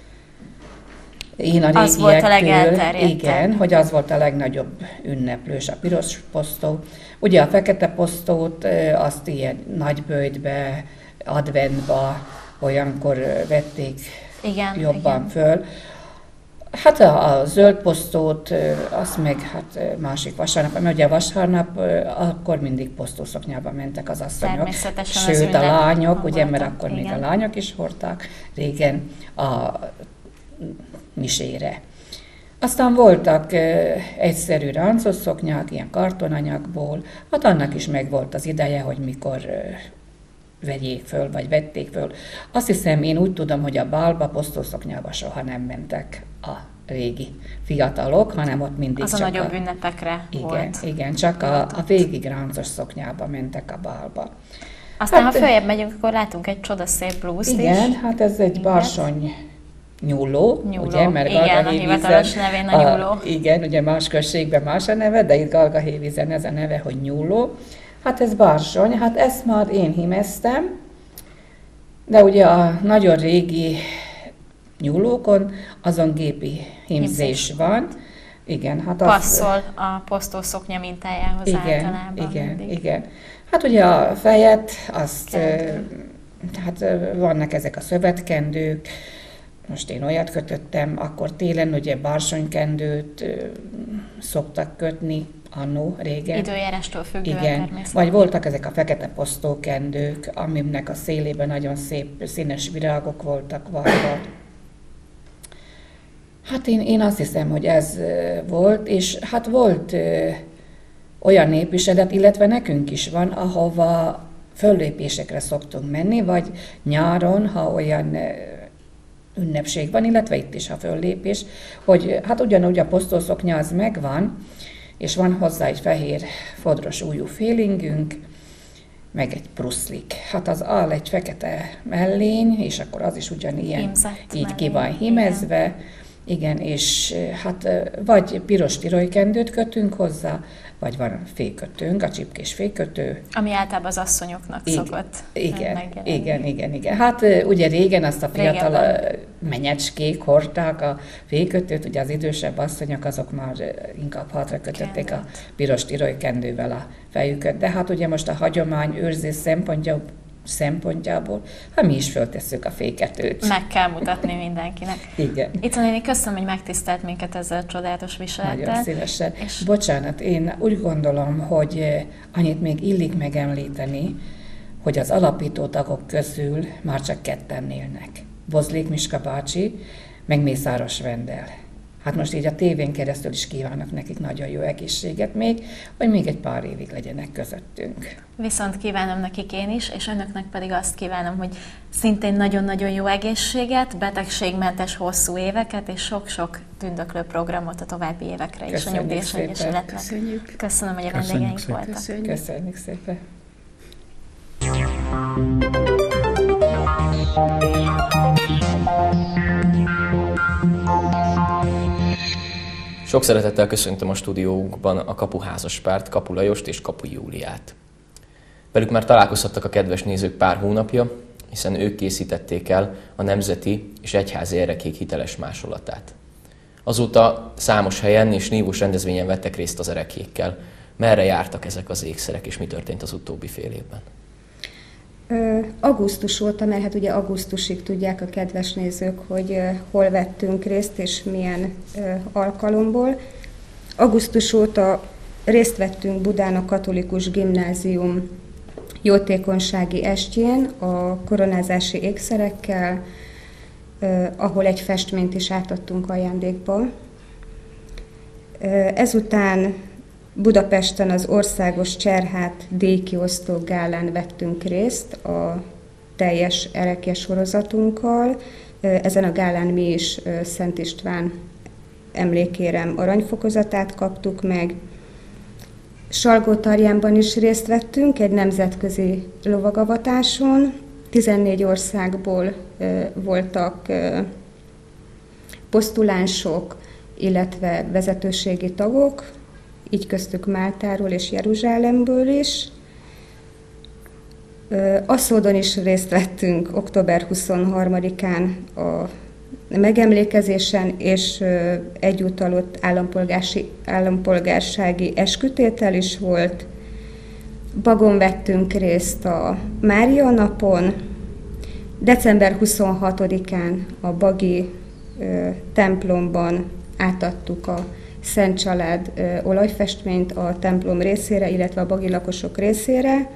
Én a az volt a legelterjedtebb. Igen, hogy az volt a legnagyobb ünneplős, a piros posztó. Ugye a fekete posztót azt ilyen nagyböjtbe, adventba, olyankor vették jobban föl. Hát a zöld posztót, azt meg hát másik vasárnap, mert ugye vasárnap akkor mindig posztószoknyában mentek az asszonyok. Sőt, a lányok, ugye, mert akkor igen. Még a lányok is hordták régen a misére. Aztán voltak egyszerű ráncos szoknyák, ilyen kartonanyagból, hát annak is megvolt az ideje, hogy mikor vegyék föl, vagy vették föl. Azt hiszem, én úgy tudom, hogy a bálba posztószoknyába soha nem mentek a régi fiatalok, hanem ott mindig az csak a nagyobb ünnepekre volt. Igen, csak a végig ráncos szoknyába mentek a bálba. Aztán, ha följebb megyünk, akkor látunk egy csodaszép blúzt is. Igen, hát ez egy barsony nyúló, ugye, mert igen, a hivatalos nevén a nyúló. Igen, ugye más községben más a neve, de itt Galgahévízen ez a neve, hogy nyúló. Hát ez barsony, hát ezt már én hímeztem, de ugye a nagyon régi nyúlókon azon gépi hímzés van. Igen, hát az... Passzol a posztószoknya mintájához általában. Igen. Hát ugye a fejet, azt, hát vannak ezek a szövetkendők, most én olyat kötöttem, akkor télen ugye barsonykendőt szoktak kötni, annó régen. Időjárástól függően természetesen. Vagy voltak ezek a fekete posztókendők, aminek a szélében nagyon szép színes virágok voltak varva. Hát én azt hiszem, hogy ez volt, és hát volt olyan népviselet, illetve nekünk is van, ahova föllépésekre szoktunk menni, vagy nyáron, ha olyan ünnepség van, illetve itt is a föllépés, hogy hát ugyanúgy a posztószoknya az megvan, és van hozzá egy fehér fodros ujjú félingünk, meg egy bruszlik. Hát az al egy fekete mellény, és akkor az is ugyanilyen hímzett így ki van hímezve. Igen, és hát vagy piros tirolykendőt kötünk hozzá, vagy van fékötőnk, a csipkés fékötő. Ami általában az asszonyoknak szokott megjelenni. Igen. Hát ugye régen azt a fiatal menyecskék hordták a fékötőt, ugye az idősebb asszonyok azok már inkább hatra kötötték a piros tirolykendővel a fejüket. De hát ugye most a hagyomány őrzés szempontjából, ha mi is föltesszük a féketőt. Meg kell mutatni mindenkinek. Igen. Icona néni, köszönöm, hogy megtisztelt minket ezzel a csodálatos viselettel. Nagyon szívesen. Bocsánat, én úgy gondolom, hogy annyit még illik megemlíteni, hogy az alapító tagok közül már csak ketten élnek. Bozlék Miska bácsi, meg Mészáros Vendel. Hát most így a tévén keresztül is kívánok nekik nagyon jó egészséget még, hogy még egy pár évig legyenek közöttünk. Viszont kívánom nekik én is, és önöknek pedig azt kívánom, hogy szintén nagyon-nagyon jó egészséget, betegségmentes hosszú éveket, és sok-sok tündöklő programot a további évekre is a Nyugdíjas Egyesületnek. Köszönöm, hogy a vendégeink voltak. Köszönjük szépen. Sok szeretettel köszöntöm a stúdiónkban a Kapu házaspárt, Kapu Lajost és Kapu Júliát. Velük már találkozhattak a kedves nézők pár hónapja, hiszen ők készítették el a nemzeti és egyházi erekék hiteles másolatát. Azóta számos helyen és nívós rendezvényen vettek részt az erekékkel. Merre jártak ezek az ékszerek, és mi történt az utóbbi fél évben? Augusztus óta, mert hát ugye augusztusig tudják a kedves nézők, hogy hol vettünk részt és milyen alkalomból. Augusztus óta részt vettünk Budán a Katolikus Gimnázium jótékonysági estjén a koronázási ékszerekkel, ahol egy festményt is átadtunk ajándékba. Ezután Budapesten az országos Cserhát díjkiosztó gálán vettünk részt a teljes erekje sorozatunkkal. Ezen a gálán mi is Szent István emlékére aranyfokozatát kaptuk meg. Salgótarjánban is részt vettünk egy nemzetközi lovagavatáson. 14 országból voltak posztulánsok, illetve vezetőségi tagok, így köztük Máltáról és Jeruzsálemből is. Aszódon is részt vettünk október 23-án a megemlékezésen, és egyúttal ott állampolgársági eskütétel is volt. Bagon vettünk részt a Mária napon. December 26-án a bagi templomban átadtuk a Szent Család olajfestményt a templom részére, illetve a bagi lakosok részére.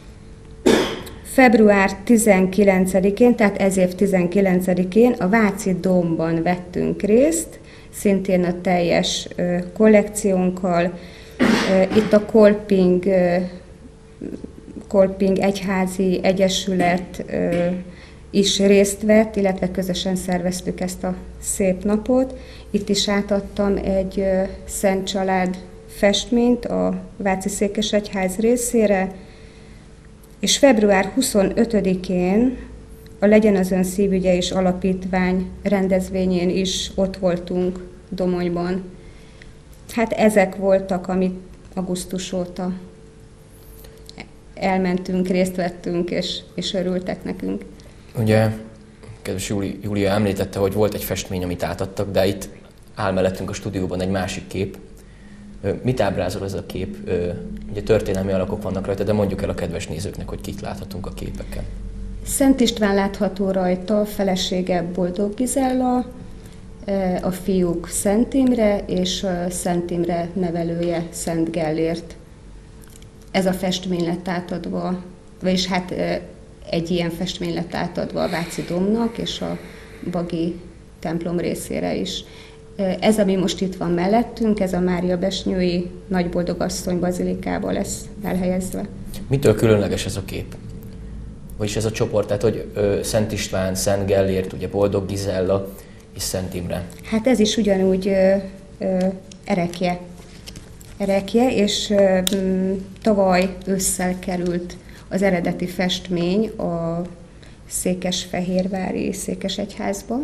Február 19-én, tehát ez év 19-én a Váci Dómban vettünk részt, szintén a teljes kollekciónkkal. Itt a Kolping Egyházi Egyesület, is részt vett, illetve közösen szerveztük ezt a szép napot. Itt is átadtam egy Szent Család festményt a Váci Székesegyház részére, és február 25-én a Legyen az Ön Szívügye és Alapítvány rendezvényén is ott voltunk Domonyban. Hát ezek voltak, amit augusztus óta elmentünk, részt vettünk, és örültek nekünk. Ugye, kedves Júlia említette, hogy volt egy festmény, amit átadtak, de itt áll mellettünk a stúdióban egy másik kép. Mit ábrázol ez a kép? Ugye történelmi alakok vannak rajta, de mondjuk el a kedves nézőknek, hogy kit láthatunk a képeken. Szent István látható rajta, felesége Boldog Gizella, a fiúk Szent Imre, és Szent Imre nevelője Szent Gellért. Ez a festmény lett átadva, vagyis hát egy ilyen festmény lett átadva a Váci Domnak és a Bagi templom részére is. Ez, ami most itt van mellettünk, ez a Mária Besnyői Nagyboldogasszony bazilikába lesz elhelyezve. Mitől különleges ez a kép? Vagyis ez a csoport, tehát hogy Szent István, Szent Gellért, ugye Boldog Gizella és Szent Imre. Hát ez is ugyanúgy erekje, és tavaly ősszel került az eredeti festmény a Székesfehérvári Székesegyházba,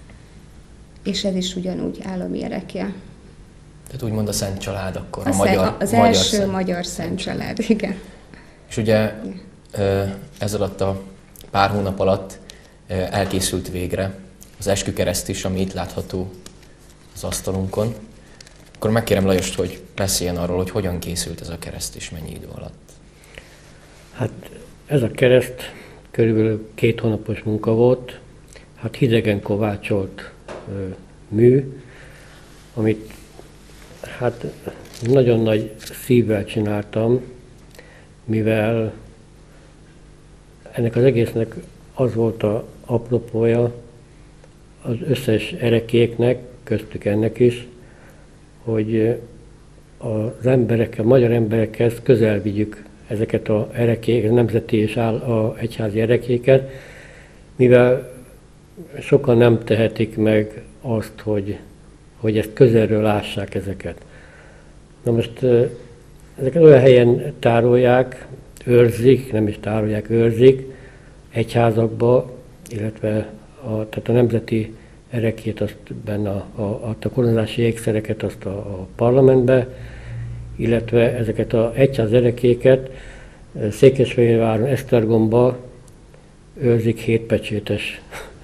és ez is ugyanúgy állami erekje. Tehát úgymond a Szent Család akkor, az első magyar Szent Család, igen. És ugye ez alatt a pár hónap alatt elkészült végre az eskükereszt is, ami itt látható az asztalunkon. Akkor megkérem Lajost, hogy beszéljen arról, hogy hogyan készült ez a kereszt és mennyi idő alatt. Hát ez a kereszt körülbelül 2 hónapos munka volt, hát hidegen kovácsolt mű, amit hát nagyon nagy szívvel csináltam, mivel ennek az egésznek az volt az apropója az összes erekéknek, köztük ennek is, hogy az emberekkel, magyar emberekhez közel vigyük ezeket az erekék, nemzeti és egyházi erekéket, mivel sokan nem tehetik meg azt, hogy ezt közelről lássák ezeket. Na most ezeket olyan helyen tárolják, őrzik, nem is tárolják, őrzik, egyházakba, illetve tehát a nemzeti erekét, azt benne a koronázási ékszereket azt a parlamentbe, illetve ezeket az egyház erekéket Székesfehérváron, Esztergomba őrzik 7 pecsétes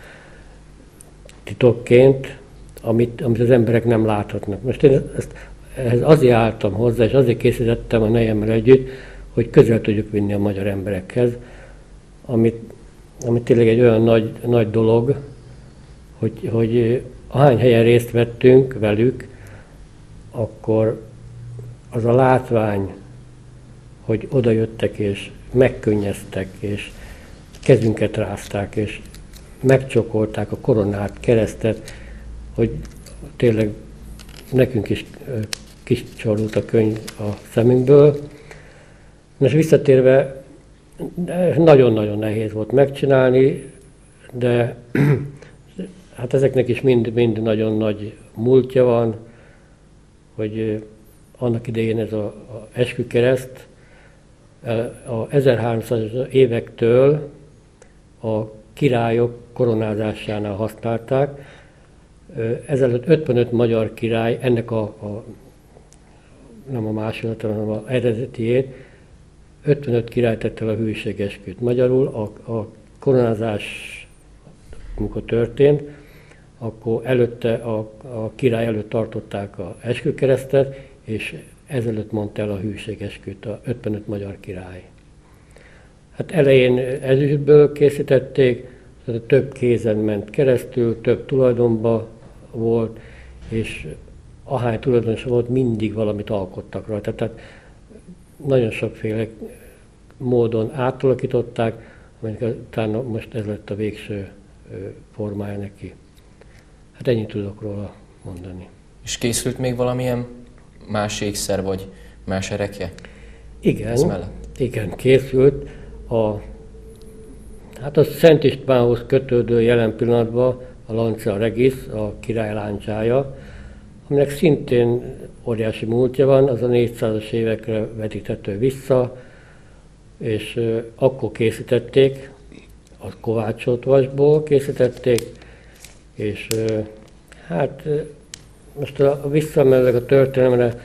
titokként, amit az emberek nem láthatnak. Most én ehhez azért álltam hozzá, és azért készítettem a nejemmel együtt, hogy közel tudjuk vinni a magyar emberekhez, amit tényleg egy olyan nagy dolog, hogy ahány helyen részt vettünk velük, akkor az a látvány, hogy odajöttek és megkönnyeztek, és kezünket rázták, és megcsokolták a koronát, keresztet, hogy tényleg nekünk is kicsorult a könny a szemünkből. Most visszatérve, nagyon-nagyon nehéz volt megcsinálni, de hát ezeknek is mind nagyon nagy múltja van, hogy annak idején ez a eskükereszt a 1300-as évektől a királyok koronázásánál használták. Ezelőtt 55 magyar király, ennek nem a másolat, hanem az eredetiét, 55 király tette el a hűségesküt. Magyarul a koronázás, amikor történt, akkor előtte a király előtt tartották az eskükeresztet, és ezelőtt mondta el a hűségesküt a 55 magyar király. Hát elején ezüstből készítették, több kézen ment keresztül, több tulajdonba volt, és ahány tulajdonos volt, mindig valamit alkottak rajta. Tehát nagyon sokféle módon átalakították, aminek utána most ez lett a végső formája neki. Hát ennyit tudok róla mondani. És készült még valamilyen más ékszer, vagy más erekje? Igen, készült. Hát a Szent Istvánhoz kötődő jelen pillanatban a Lancia Regis, a király láncsája, aminek szintén óriási múltja van, az a 400-as évekre vetíthető vissza, és akkor készítették, a kovácsolt vasból készítették, és hát most visszamenőleg a történelemre,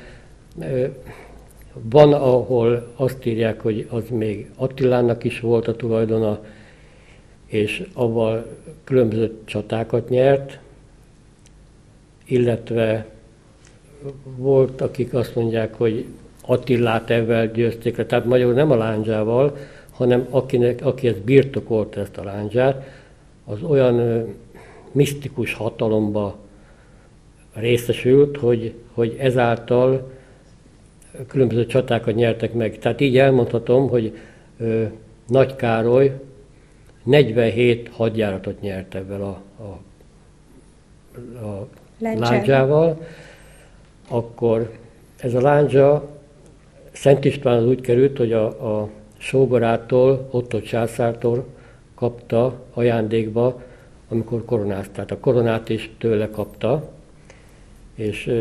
van, ahol azt írják, hogy az még Attilának is volt a tulajdona, és avval különböző csatákat nyert, illetve volt, akik azt mondják, hogy Attilát ezzel győzték le, tehát magyarul nem a lándzsával, hanem aki ezt birtokolta, ezt a lándzsát, az olyan misztikus hatalomba részesült, hogy ezáltal különböző csatákat nyertek meg. Tehát így elmondhatom, hogy Nagy Károly 47 hadjáratot nyert ebben a lándzsával. Akkor ez a lándzsa Szent Istvánhoz úgy került, hogy a sógorától, Ottó császártól kapta ajándékba, amikor koronázta. Tehát a koronát is tőle kapta, és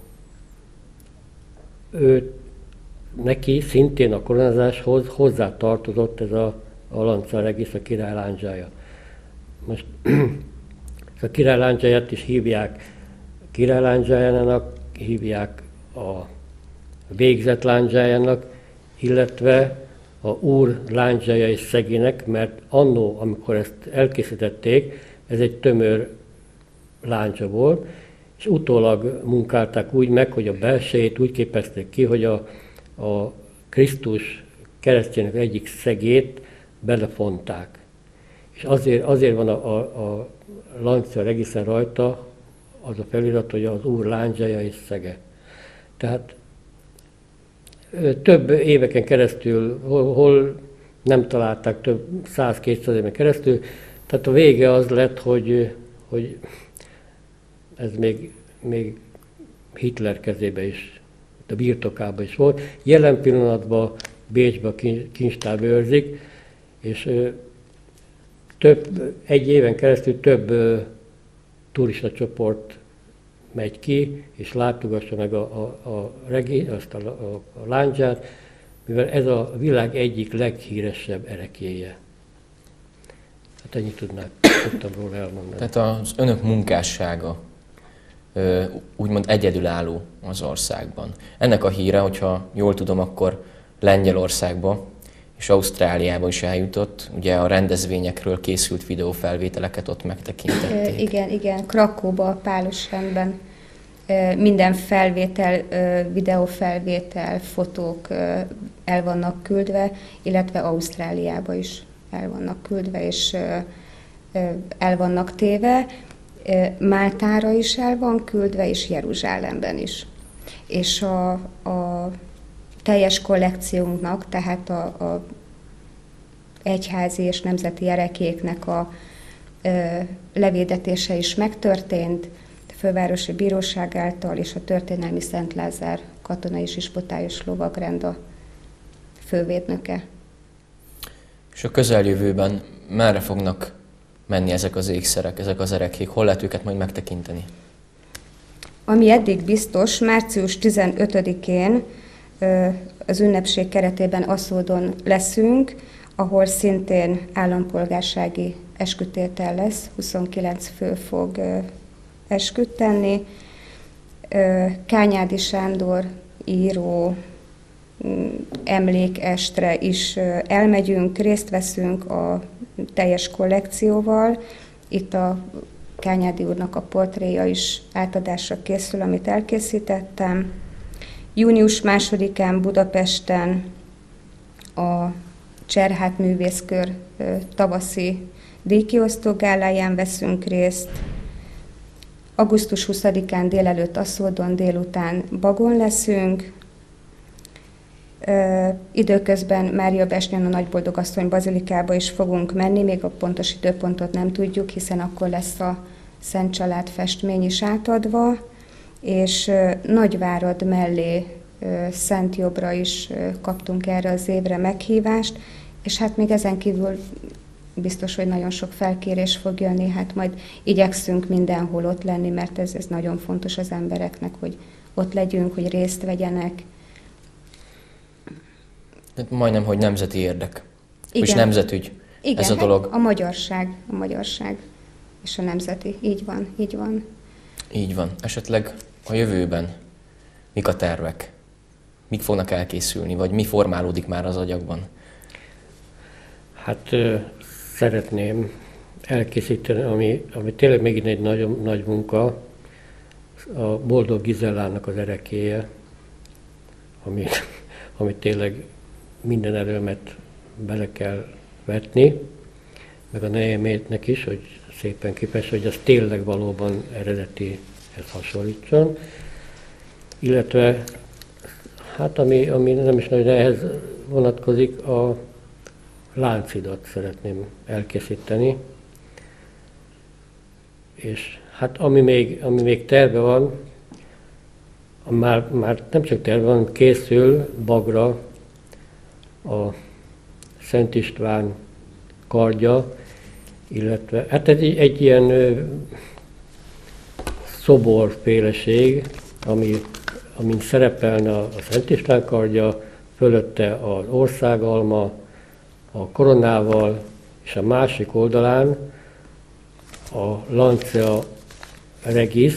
neki szintén a koronázáshoz hozzá tartozott ez a Lancia Regis, a király lándzsája. Most a király lándzsáját is hívják király lándzsájának, hívják a végzett lándzsájának, illetve a úr lándzsája és szegének, mert annó, amikor ezt elkészítették, ez egy tömör lándzsa volt, és utólag munkálták úgy meg, hogy a belsejét úgy képezték ki, hogy a Krisztus keresztjének egyik szegét belefonták. És azért van a Lancia Regisen rajta az a felirat, hogy az úr lándzsája és szege. Tehát több éveken keresztül, hol nem találták, több 100-200 éven keresztül, tehát a vége az lett, hogy ez még Hitler kezébe is, a birtokában is volt. Jelen pillanatban Bécsben kincstárba őrzik, és egy éven keresztül több turista csoport megy ki, és látogassa meg a lándzsát, mivel ez a világ egyik leghíresebb ereklyéje. Hát ennyit tudtam róla elmondani. Tehát az önök munkássága úgymond egyedülálló az országban. Ennek a híre, hogyha jól tudom, akkor Lengyelországba és Ausztráliába is eljutott. Ugye a rendezvényekről készült videófelvételeket ott megtekintették. Igen. Krakóba, Pálosrendben minden felvétel, videófelvétel, fotók el vannak küldve, illetve Ausztráliába is el vannak küldve, és el vannak téve. Máltára is el van küldve, és Jeruzsálemben is. És a teljes kollekciónknak, tehát a egyházi és nemzeti erekéknek a levédetése is megtörtént, a Fővárosi Bíróság által, és a Történelmi Szent Lázár Katonai és Ispotályos Lovagrend a fővédnöke. És a közeljövőben merre fognak menni ezek az ékszerek, ezek az erekék? Hol lehet őket majd megtekinteni? Ami eddig biztos, március 15-én az ünnepség keretében Aszódon leszünk, ahol szintén állampolgársági esküdtétel lesz, 29 fő fog esküdt tenni. Kányádi Sándor író emlékestre is elmegyünk, részt veszünk a teljes kollekcióval. Itt a Kányádi úrnak a portréja is átadásra készül, amit elkészítettem. Június 2-án Budapesten a Cserhát Művészkör tavaszi díjkiosztó gáláján veszünk részt. Augusztus 20-án délelőtt Aszódon, délután Bagon leszünk. Időközben Mária Besnyen a Nagyboldogasszony bazilikába is fogunk menni, még a pontos időpontot nem tudjuk, hiszen akkor lesz a Szent Család festmény is átadva, és Nagyvárad mellé Szentjobbra is kaptunk erre az évre meghívást, és hát még ezen kívül biztos, hogy nagyon sok felkérés fog jönni, hát majd igyekszünk mindenhol ott lenni, mert ez nagyon fontos az embereknek, hogy ott legyünk, hogy részt vegyenek. Tehát majdnem, hogy nemzeti érdek. Igen. És nemzetügy. Igen, ez a dolog. A magyarság és a nemzeti. Így van, így van. Így van. Esetleg a jövőben mik a tervek? Mik fognak elkészülni, vagy mi formálódik már az agyakban? Hát szeretném elkészíteni, ami tényleg megint egy nagyon nagy munka, a Boldog Gizellának az erekéje, ami tényleg minden erőmet bele kell vetni, meg a Nejemétnek is, hogy szépen képes, hogy az tényleg valóban eredetihez hasonlítson. Illetve, hát ami nem is nagyon ehhez vonatkozik, a Láncidat szeretném elkészíteni. És hát ami még terve van, már nem csak terve van, készül Bagra a Szent István kardja, illetve hát egy ilyen szoborféleség, amin szerepelne a Szent István kardja, fölötte az országalma, a koronával, és a másik oldalán a Lancia Regis,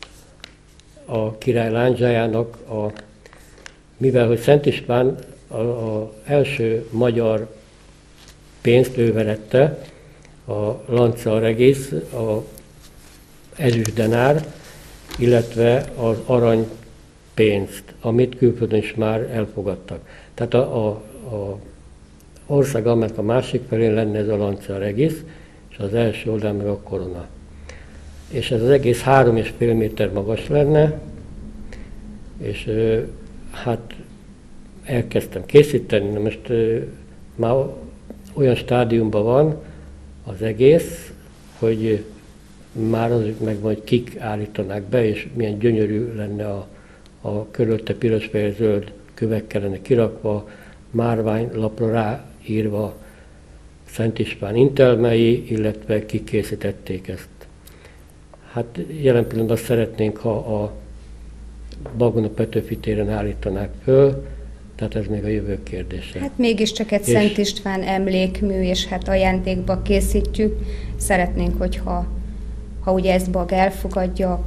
a király lándzsájának, mivel hogy Szent István az első magyar pénzt ő verette, a Lancia Regis, a ezüstdenár, illetve az aranypénzt, amit külföldön is már elfogadtak. Tehát a ország, amelynek a másik felén lenne ez a Lancia Regis, és az első oldalán meg a korona. És ez az egész 3,5 méter magas lenne, és hát elkezdtem készíteni, de most már olyan stádiumban van az egész, hogy már az meg majd kik állítanák be, és milyen gyönyörű lenne a körülötte piros-fehér-zöld kövek kellene kirakva, márványlapra ráírva Szent István intelmei, illetve kik készítették ezt. Hát jelen pillanatban szeretnénk, ha a Bagon a Petőfi téren állítanák föl, tehát ez még a jövő kérdése. Hát mégiscsak egy Szent István emlékmű, és hát ajándékba készítjük. Szeretnénk, hogyha ugye ezt Bag elfogadja,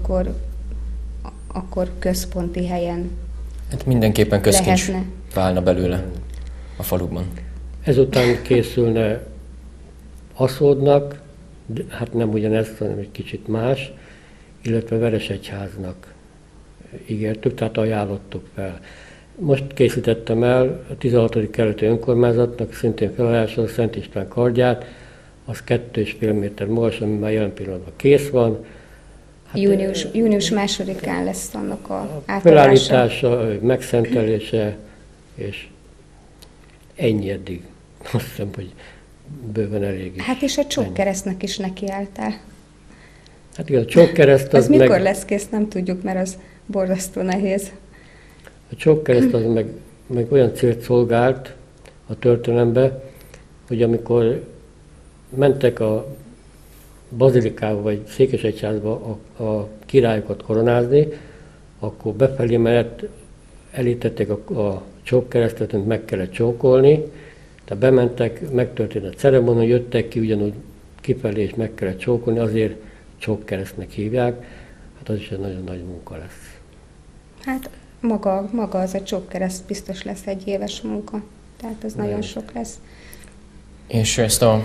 akkor központi helyen hát mindenképpen közkincs válna belőle a faluban. Ezután készülne Aszódnak, hát nem ugyanez, hanem egy kicsit más, illetve Veresegyháznak ígértük, tehát ajánlottuk fel. Most készítettem el a 16. kerületi önkormányzatnak szintén felajánlásra a Szent István kardját, az 2,5 méter magas, ami már jelen pillanatban kész van. Hát, június 2-án lesz annak a átadása. Felállítása, megszentelése, és ennyi eddig. Azt hiszem, hogy bőven elég is. Hát és a csókkeresztnek is nekiálltál. Hát igen, a csókkereszt az mikor lesz kész, nem tudjuk, mert az borzasztó nehéz. A csókkereszt az meg olyan célt szolgált a történelembe, hogy amikor mentek a bazilikába vagy Székesegyházba a királyokat koronázni, akkor befelé mellett elítették a csókkeresztet, amit meg kellett csókolni, tehát bementek, megtörtént a ceremónia, jöttek ki, ugyanúgy kifelé és meg kellett csókolni, azért csókkeresztnek hívják, hát az is egy nagyon nagy munka lesz. Hát maga az a csókkereszt biztos lesz egy éves munka, tehát ez nagyon sok lesz. És ezt a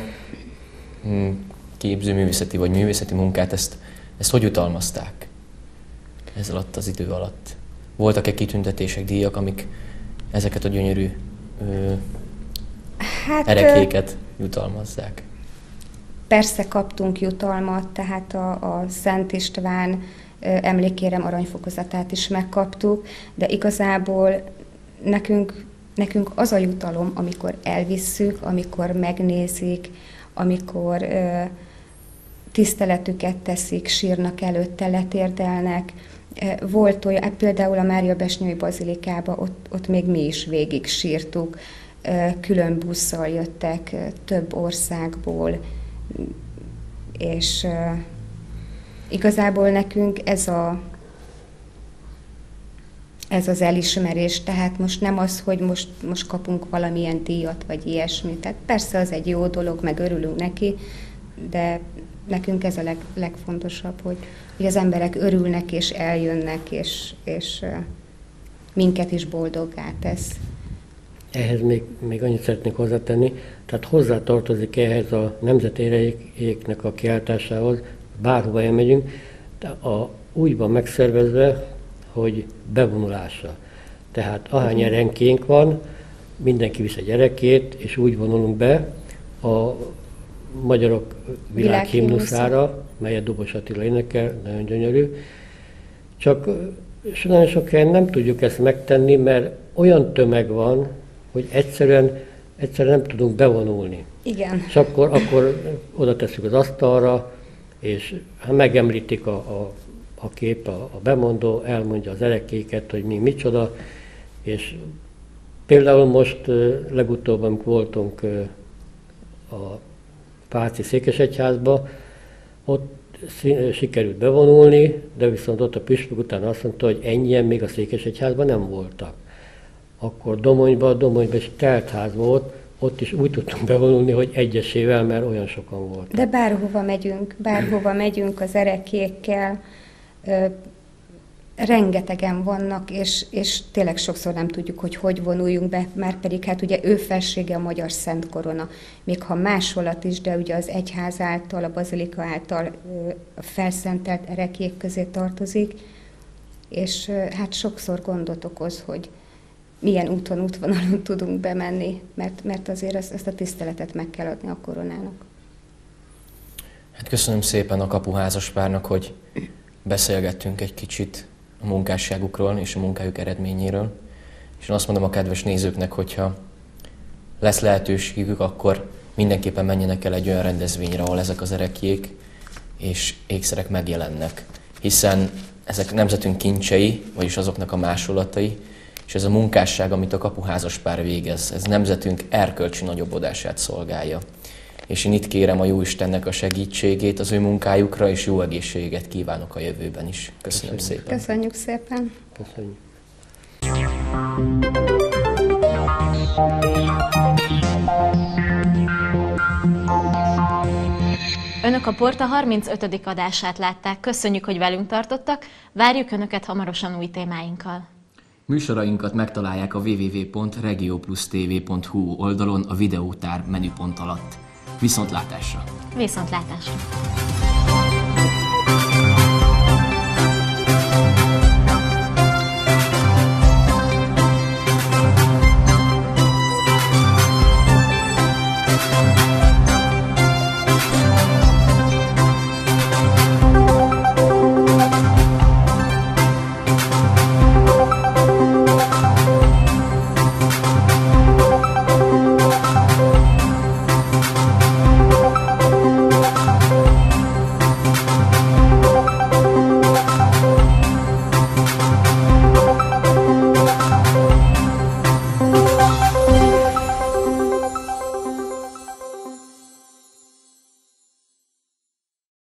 képzőművészeti vagy művészeti munkát, ezt hogy jutalmazták ez alatt az idő alatt? Voltak-e kitüntetések, díjak, amik ezeket a gyönyörű erekéket jutalmazzák? Persze kaptunk jutalmat, tehát a Szent István emlékérem aranyfokozatát is megkaptuk, de igazából nekünk az a jutalom, amikor elvisszük, amikor megnézik, amikor tiszteletüket teszik, sírnak előtte, letérdelnek. Volt olyan, például a Mária Besnyói Bazilikában, ott még mi is végig sírtuk. külön busszal jöttek több országból, és igazából nekünk ez az elismerés, tehát most nem az, hogy most kapunk valamilyen díjat, vagy ilyesmi. Tehát persze az egy jó dolog, meg örülünk neki, de nekünk ez a legfontosabb, hogy az emberek örülnek és eljönnek, és minket is boldoggá tesz. Ehhez még annyit szeretnék hozzátenni, tehát hozzátartozik ehhez a nemzeti erejéknek a kiáltásához, bárhova elmegyünk, úgy van megszervezve, hogy bevonulása. Tehát ahány erenkénk van, mindenki visz egy erekét, és úgy vonulunk be a magyarok világhimnuszára, melyet Dobos Attila énekel, nagyon gyönyörű. Csak nagyon sok helyen nem tudjuk ezt megtenni, mert olyan tömeg van, hogy egyszerűen nem tudunk bevonulni. Igen. És akkor oda tesszük az asztalra, és ha megemlítik a kép, a bemondó, elmondja az erekéket, hogy mi micsoda, és például most legutóbb, amikor voltunk a Páci Székesegyházba, ott sikerült bevonulni, de viszont ott a püspök utána azt mondta, hogy ennyien még a Székesegyházban nem voltak. Akkor Domonyban is telt ház volt, ott is úgy tudtunk bevonulni, hogy egyesével, mert olyan sokan voltak. De bárhova megyünk az erekékkel, rengetegen vannak, és tényleg sokszor nem tudjuk, hogy vonuljunk be, már pedig hát ugye ő felsége a magyar Szent Korona. Még ha másolat is, de ugye az egyház által, a bazilika által felszentelt erekék közé tartozik, és hát sokszor gondot okoz, hogy milyen útvonalon tudunk bemenni, mert azért ezt a tiszteletet meg kell adni a koronának. Hát köszönöm szépen a kapuházaspárnak, hogy beszélgettünk egy kicsit a munkásságukról és a munkájuk eredményéről. És én azt mondom a kedves nézőknek, hogyha lesz lehetőségük, akkor mindenképpen menjenek el egy olyan rendezvényre, ahol ezek az ereklyék és ékszerek megjelennek. Hiszen ezek nemzetünk kincsei, vagyis azoknak a másolatai, és ez a munkásság, amit a kapuházaspár végez, ez nemzetünk erkölcsi nagyobbodását szolgálja. És én itt kérem a Jóistennek a segítségét az ő munkájukra, és jó egészséget kívánok a jövőben is. Köszönöm szépen. Köszönjük szépen. Köszönjük. Önök a Porta 35. adását látták. Köszönjük, hogy velünk tartottak. Várjuk Önöket hamarosan új témáinkkal. Műsorainkat megtalálják a www.regioplusTV.hu oldalon a videótár menüpont alatt. Viszontlátásra! Viszontlátásra!